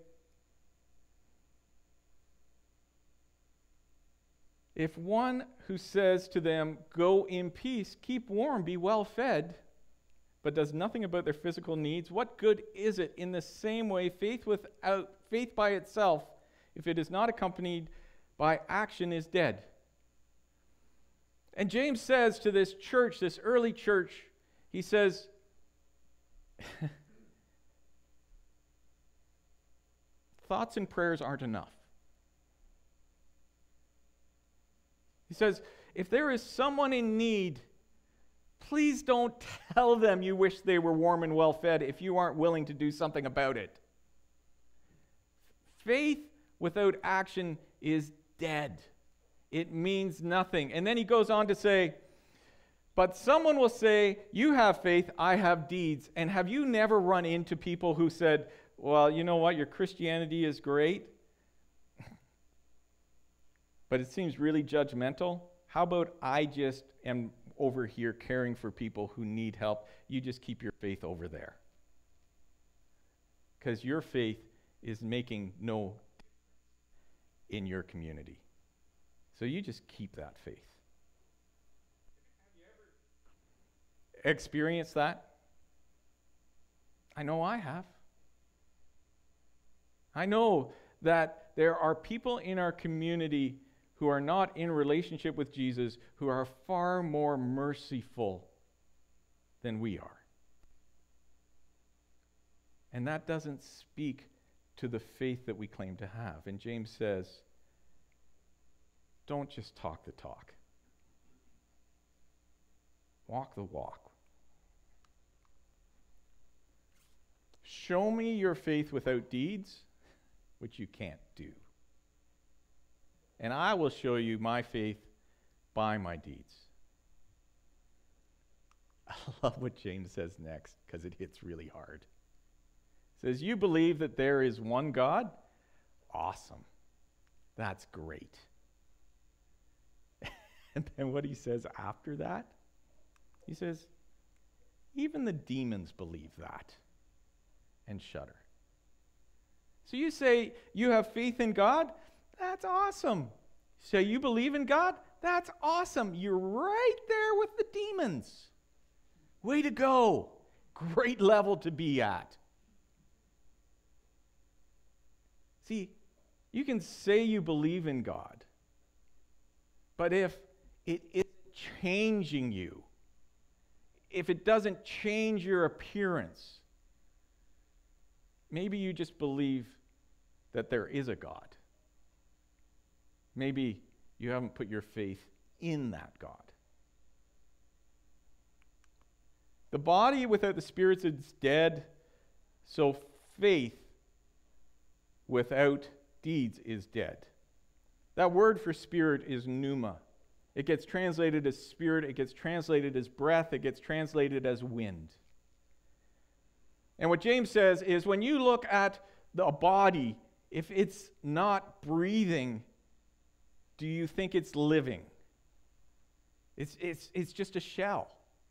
if one who says to them, go in peace, keep warm, be well fed, but does nothing about their physical needs, what good is it? In the same way, faith by itself, if it is not accompanied by action, is dead. And James says to this church, this early church, he says, thoughts and prayers aren't enough. He says, if there is someone in need, please don't tell them you wish they were warm and well fed if you aren't willing to do something about it. Faith without action is dead. It means nothing. And then he goes on to say, but someone will say, you have faith, I have deeds. And have you never run into people who said, well, you know what, your Christianity is great, but it seems really judgmental. How about I just am over here caring for people who need help? You just keep your faith over there. Because your faith is making no difference in your community. So you just keep that faith. Have you ever experienced that? I know I have. I know that there are people in our community who are not in relationship with Jesus who are far more merciful than we are. And that doesn't speak to the faith that we claim to have. And James says, don't just talk the talk. Walk the walk. Show me your faith without deeds, which you can't do. And I will show you my faith by my deeds. I love what James says next because it hits really hard. It says, you believe that there is one God? Awesome. That's great. And then what he says after that, he says, even the demons believe that and shudder. So you say you have faith in God? That's awesome. Say you believe in God? That's awesome. You're right there with the demons. Way to go. great level to be at. See, you can say you believe in God, but if it isn't changing you, if it doesn't change your appearance, maybe you just believe that there is a God. Maybe you haven't put your faith in that God. The body without the spirit is dead, so faith without deeds is dead. That word for spirit is pneuma. It gets translated as spirit, it gets translated as breath, it gets translated as wind. And what James says is when you look at the body, if it's not breathing, do you think it's living? It's just a shell.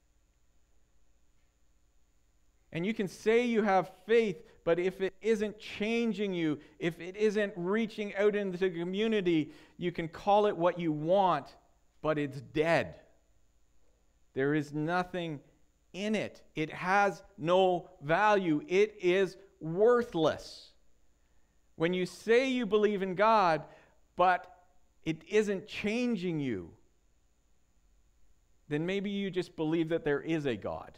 And you can say you have faith, but if it isn't changing you, if it isn't reaching out into the community, you can call it what you want, but it's dead. There is nothing in it. It has no value. It is worthless. When you say you believe in God, but it isn't changing you, then maybe you just believe that there is a God.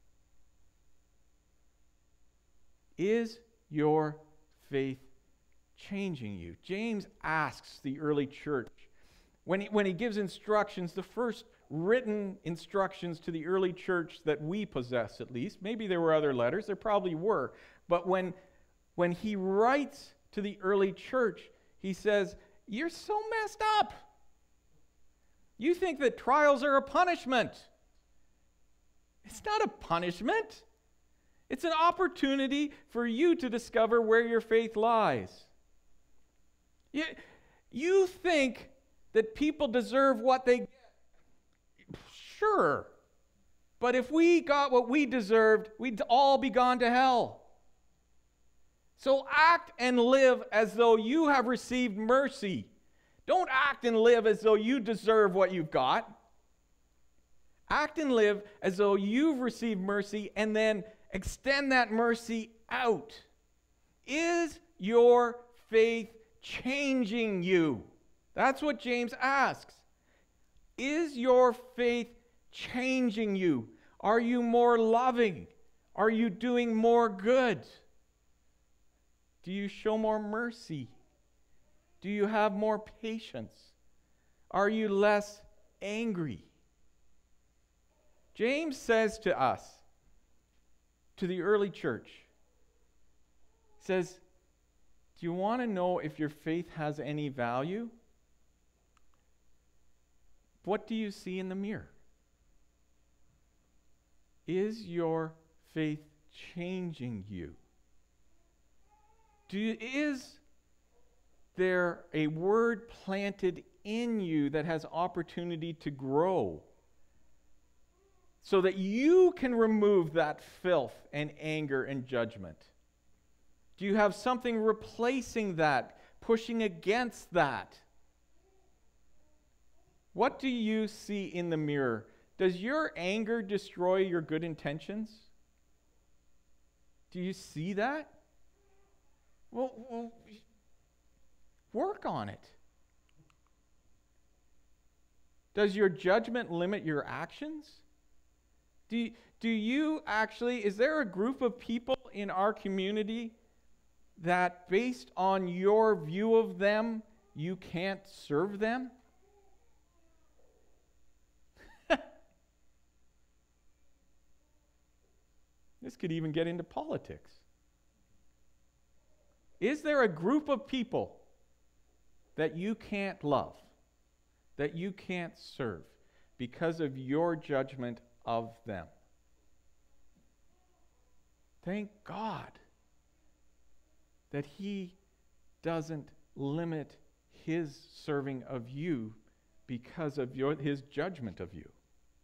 Is your faith changing you? James asks the early church, when he gives instructions, the first written instructions to the early church that we possess at least, maybe there were other letters, there probably were, but when he writes to the early church, he says, you're so messed up. You think that trials are a punishment. It's not a punishment. It's an opportunity for you to discover where your faith lies. You think that people deserve what they get. Sure. But if we got what we deserved, we'd all be gone to hell. So act and live as though you have received mercy. Don't act and live as though you deserve what you've got. Act and live as though you've received mercy and then extend that mercy out. Is your faith changing you? That's what James asks. Is your faith changing you? Are you more loving? Are you doing more good? Do you show more mercy? Do you have more patience? Are you less angry? James says to us, to the early church, says, do you want to know if your faith has any value? What do you see in the mirror? Is your faith changing you? Is there a word planted in you that has opportunity to grow so that you can remove that filth and anger and judgment? Do you have something replacing that, pushing against that? What do you see in the mirror? Does your anger destroy your good intentions? Do you see that? Well, work on it. Does your judgment limit your actions? Do you actually, is there a group of people in our community that based on your view of them, you can't serve them? This could even get into politics. Is there a group of people that you can't love, that you can't serve because of your judgment of them? Thank God that He doesn't limit His serving of you because of His judgment of you.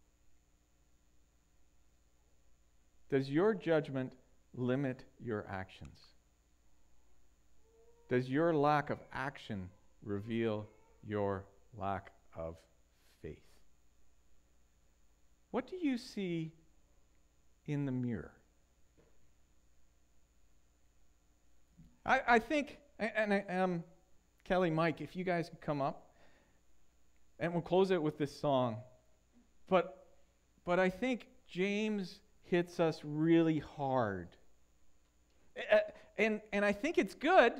Does your judgment limit your actions? Does your lack of action reveal your lack of faith? What do you see in the mirror? I think, Kelly, Mike, if you guys could come up, and we'll close it with this song. But I think James hits us really hard. And I think it's good.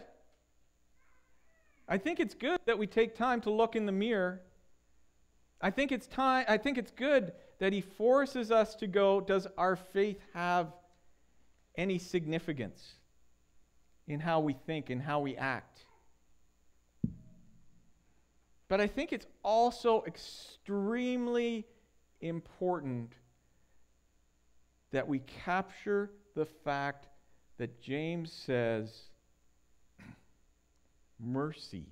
I think it's good that we take time to look in the mirror. I think it's good that he forces us to go, does our faith have any significance in how we think and how we act? But I think it's also extremely important that we capture the fact that James says mercy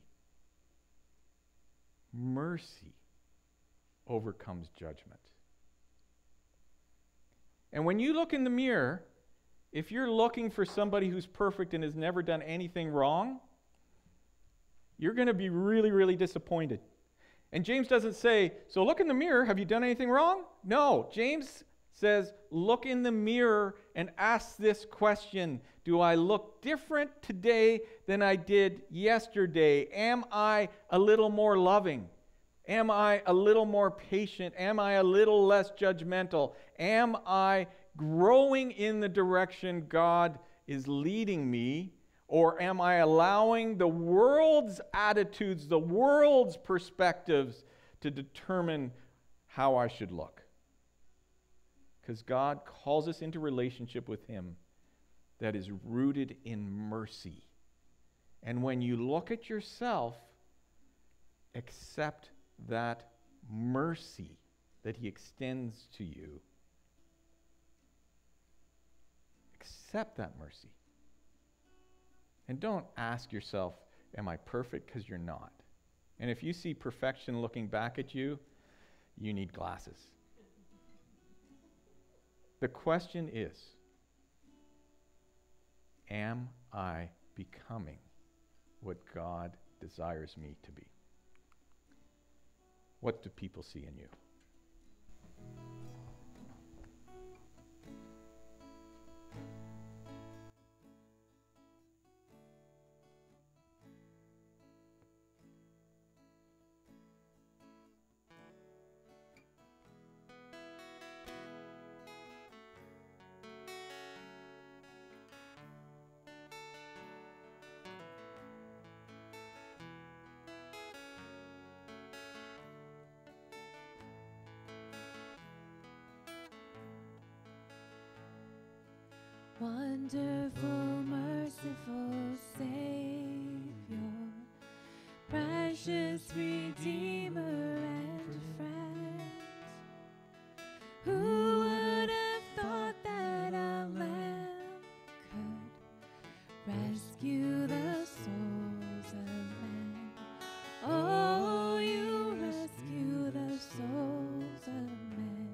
overcomes judgment. And when you look in the mirror, if you're looking for somebody who's perfect and has never done anything wrong, you're going to be really, really disappointed. And James doesn't say, so look in the mirror, have you done anything wrong? No, James says, look in the mirror and ask this question: do I look different today than I did yesterday? Am I a little more loving? Am I a little more patient? Am I a little less judgmental? Am I growing in the direction God is leading me? Or am I allowing the world's attitudes, the world's perspectives to determine how I should look? Because God calls us into relationship with Him that is rooted in mercy. And when you look at yourself, accept that mercy that He extends to you. Accept that mercy. And don't ask yourself, am I perfect? Because you're not. And if you see perfection looking back at you, you need glasses. The question is, am I becoming what God desires me to be? What do people see in you? Wonderful, merciful Savior, precious Redeemer and friend. Who would have thought that a lamb could rescue the souls of men? Oh, you rescue the souls of men.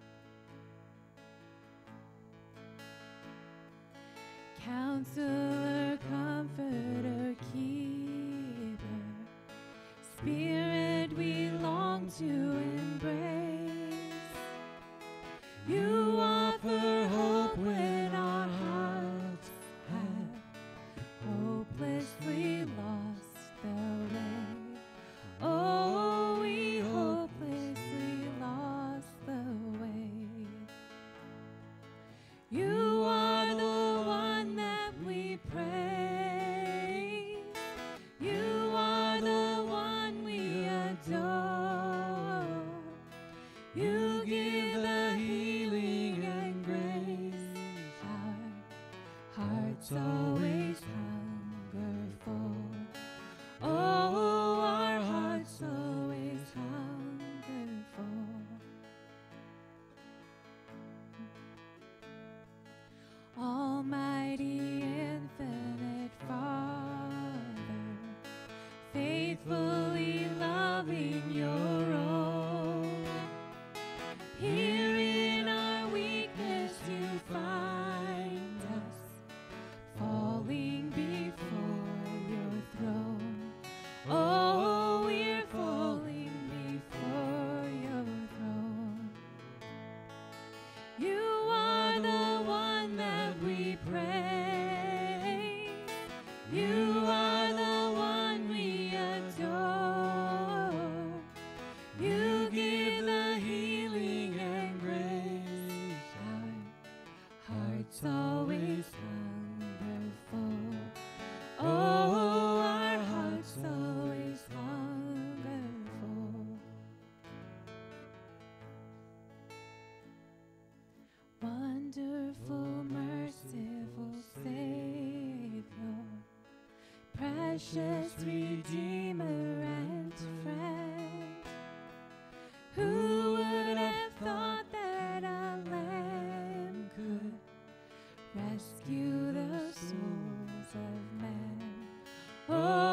Counselor, Comforter, Keeper, Spirit we precious Redeemer and friend. Who would have thought that a lamb could rescue the souls of men? Oh,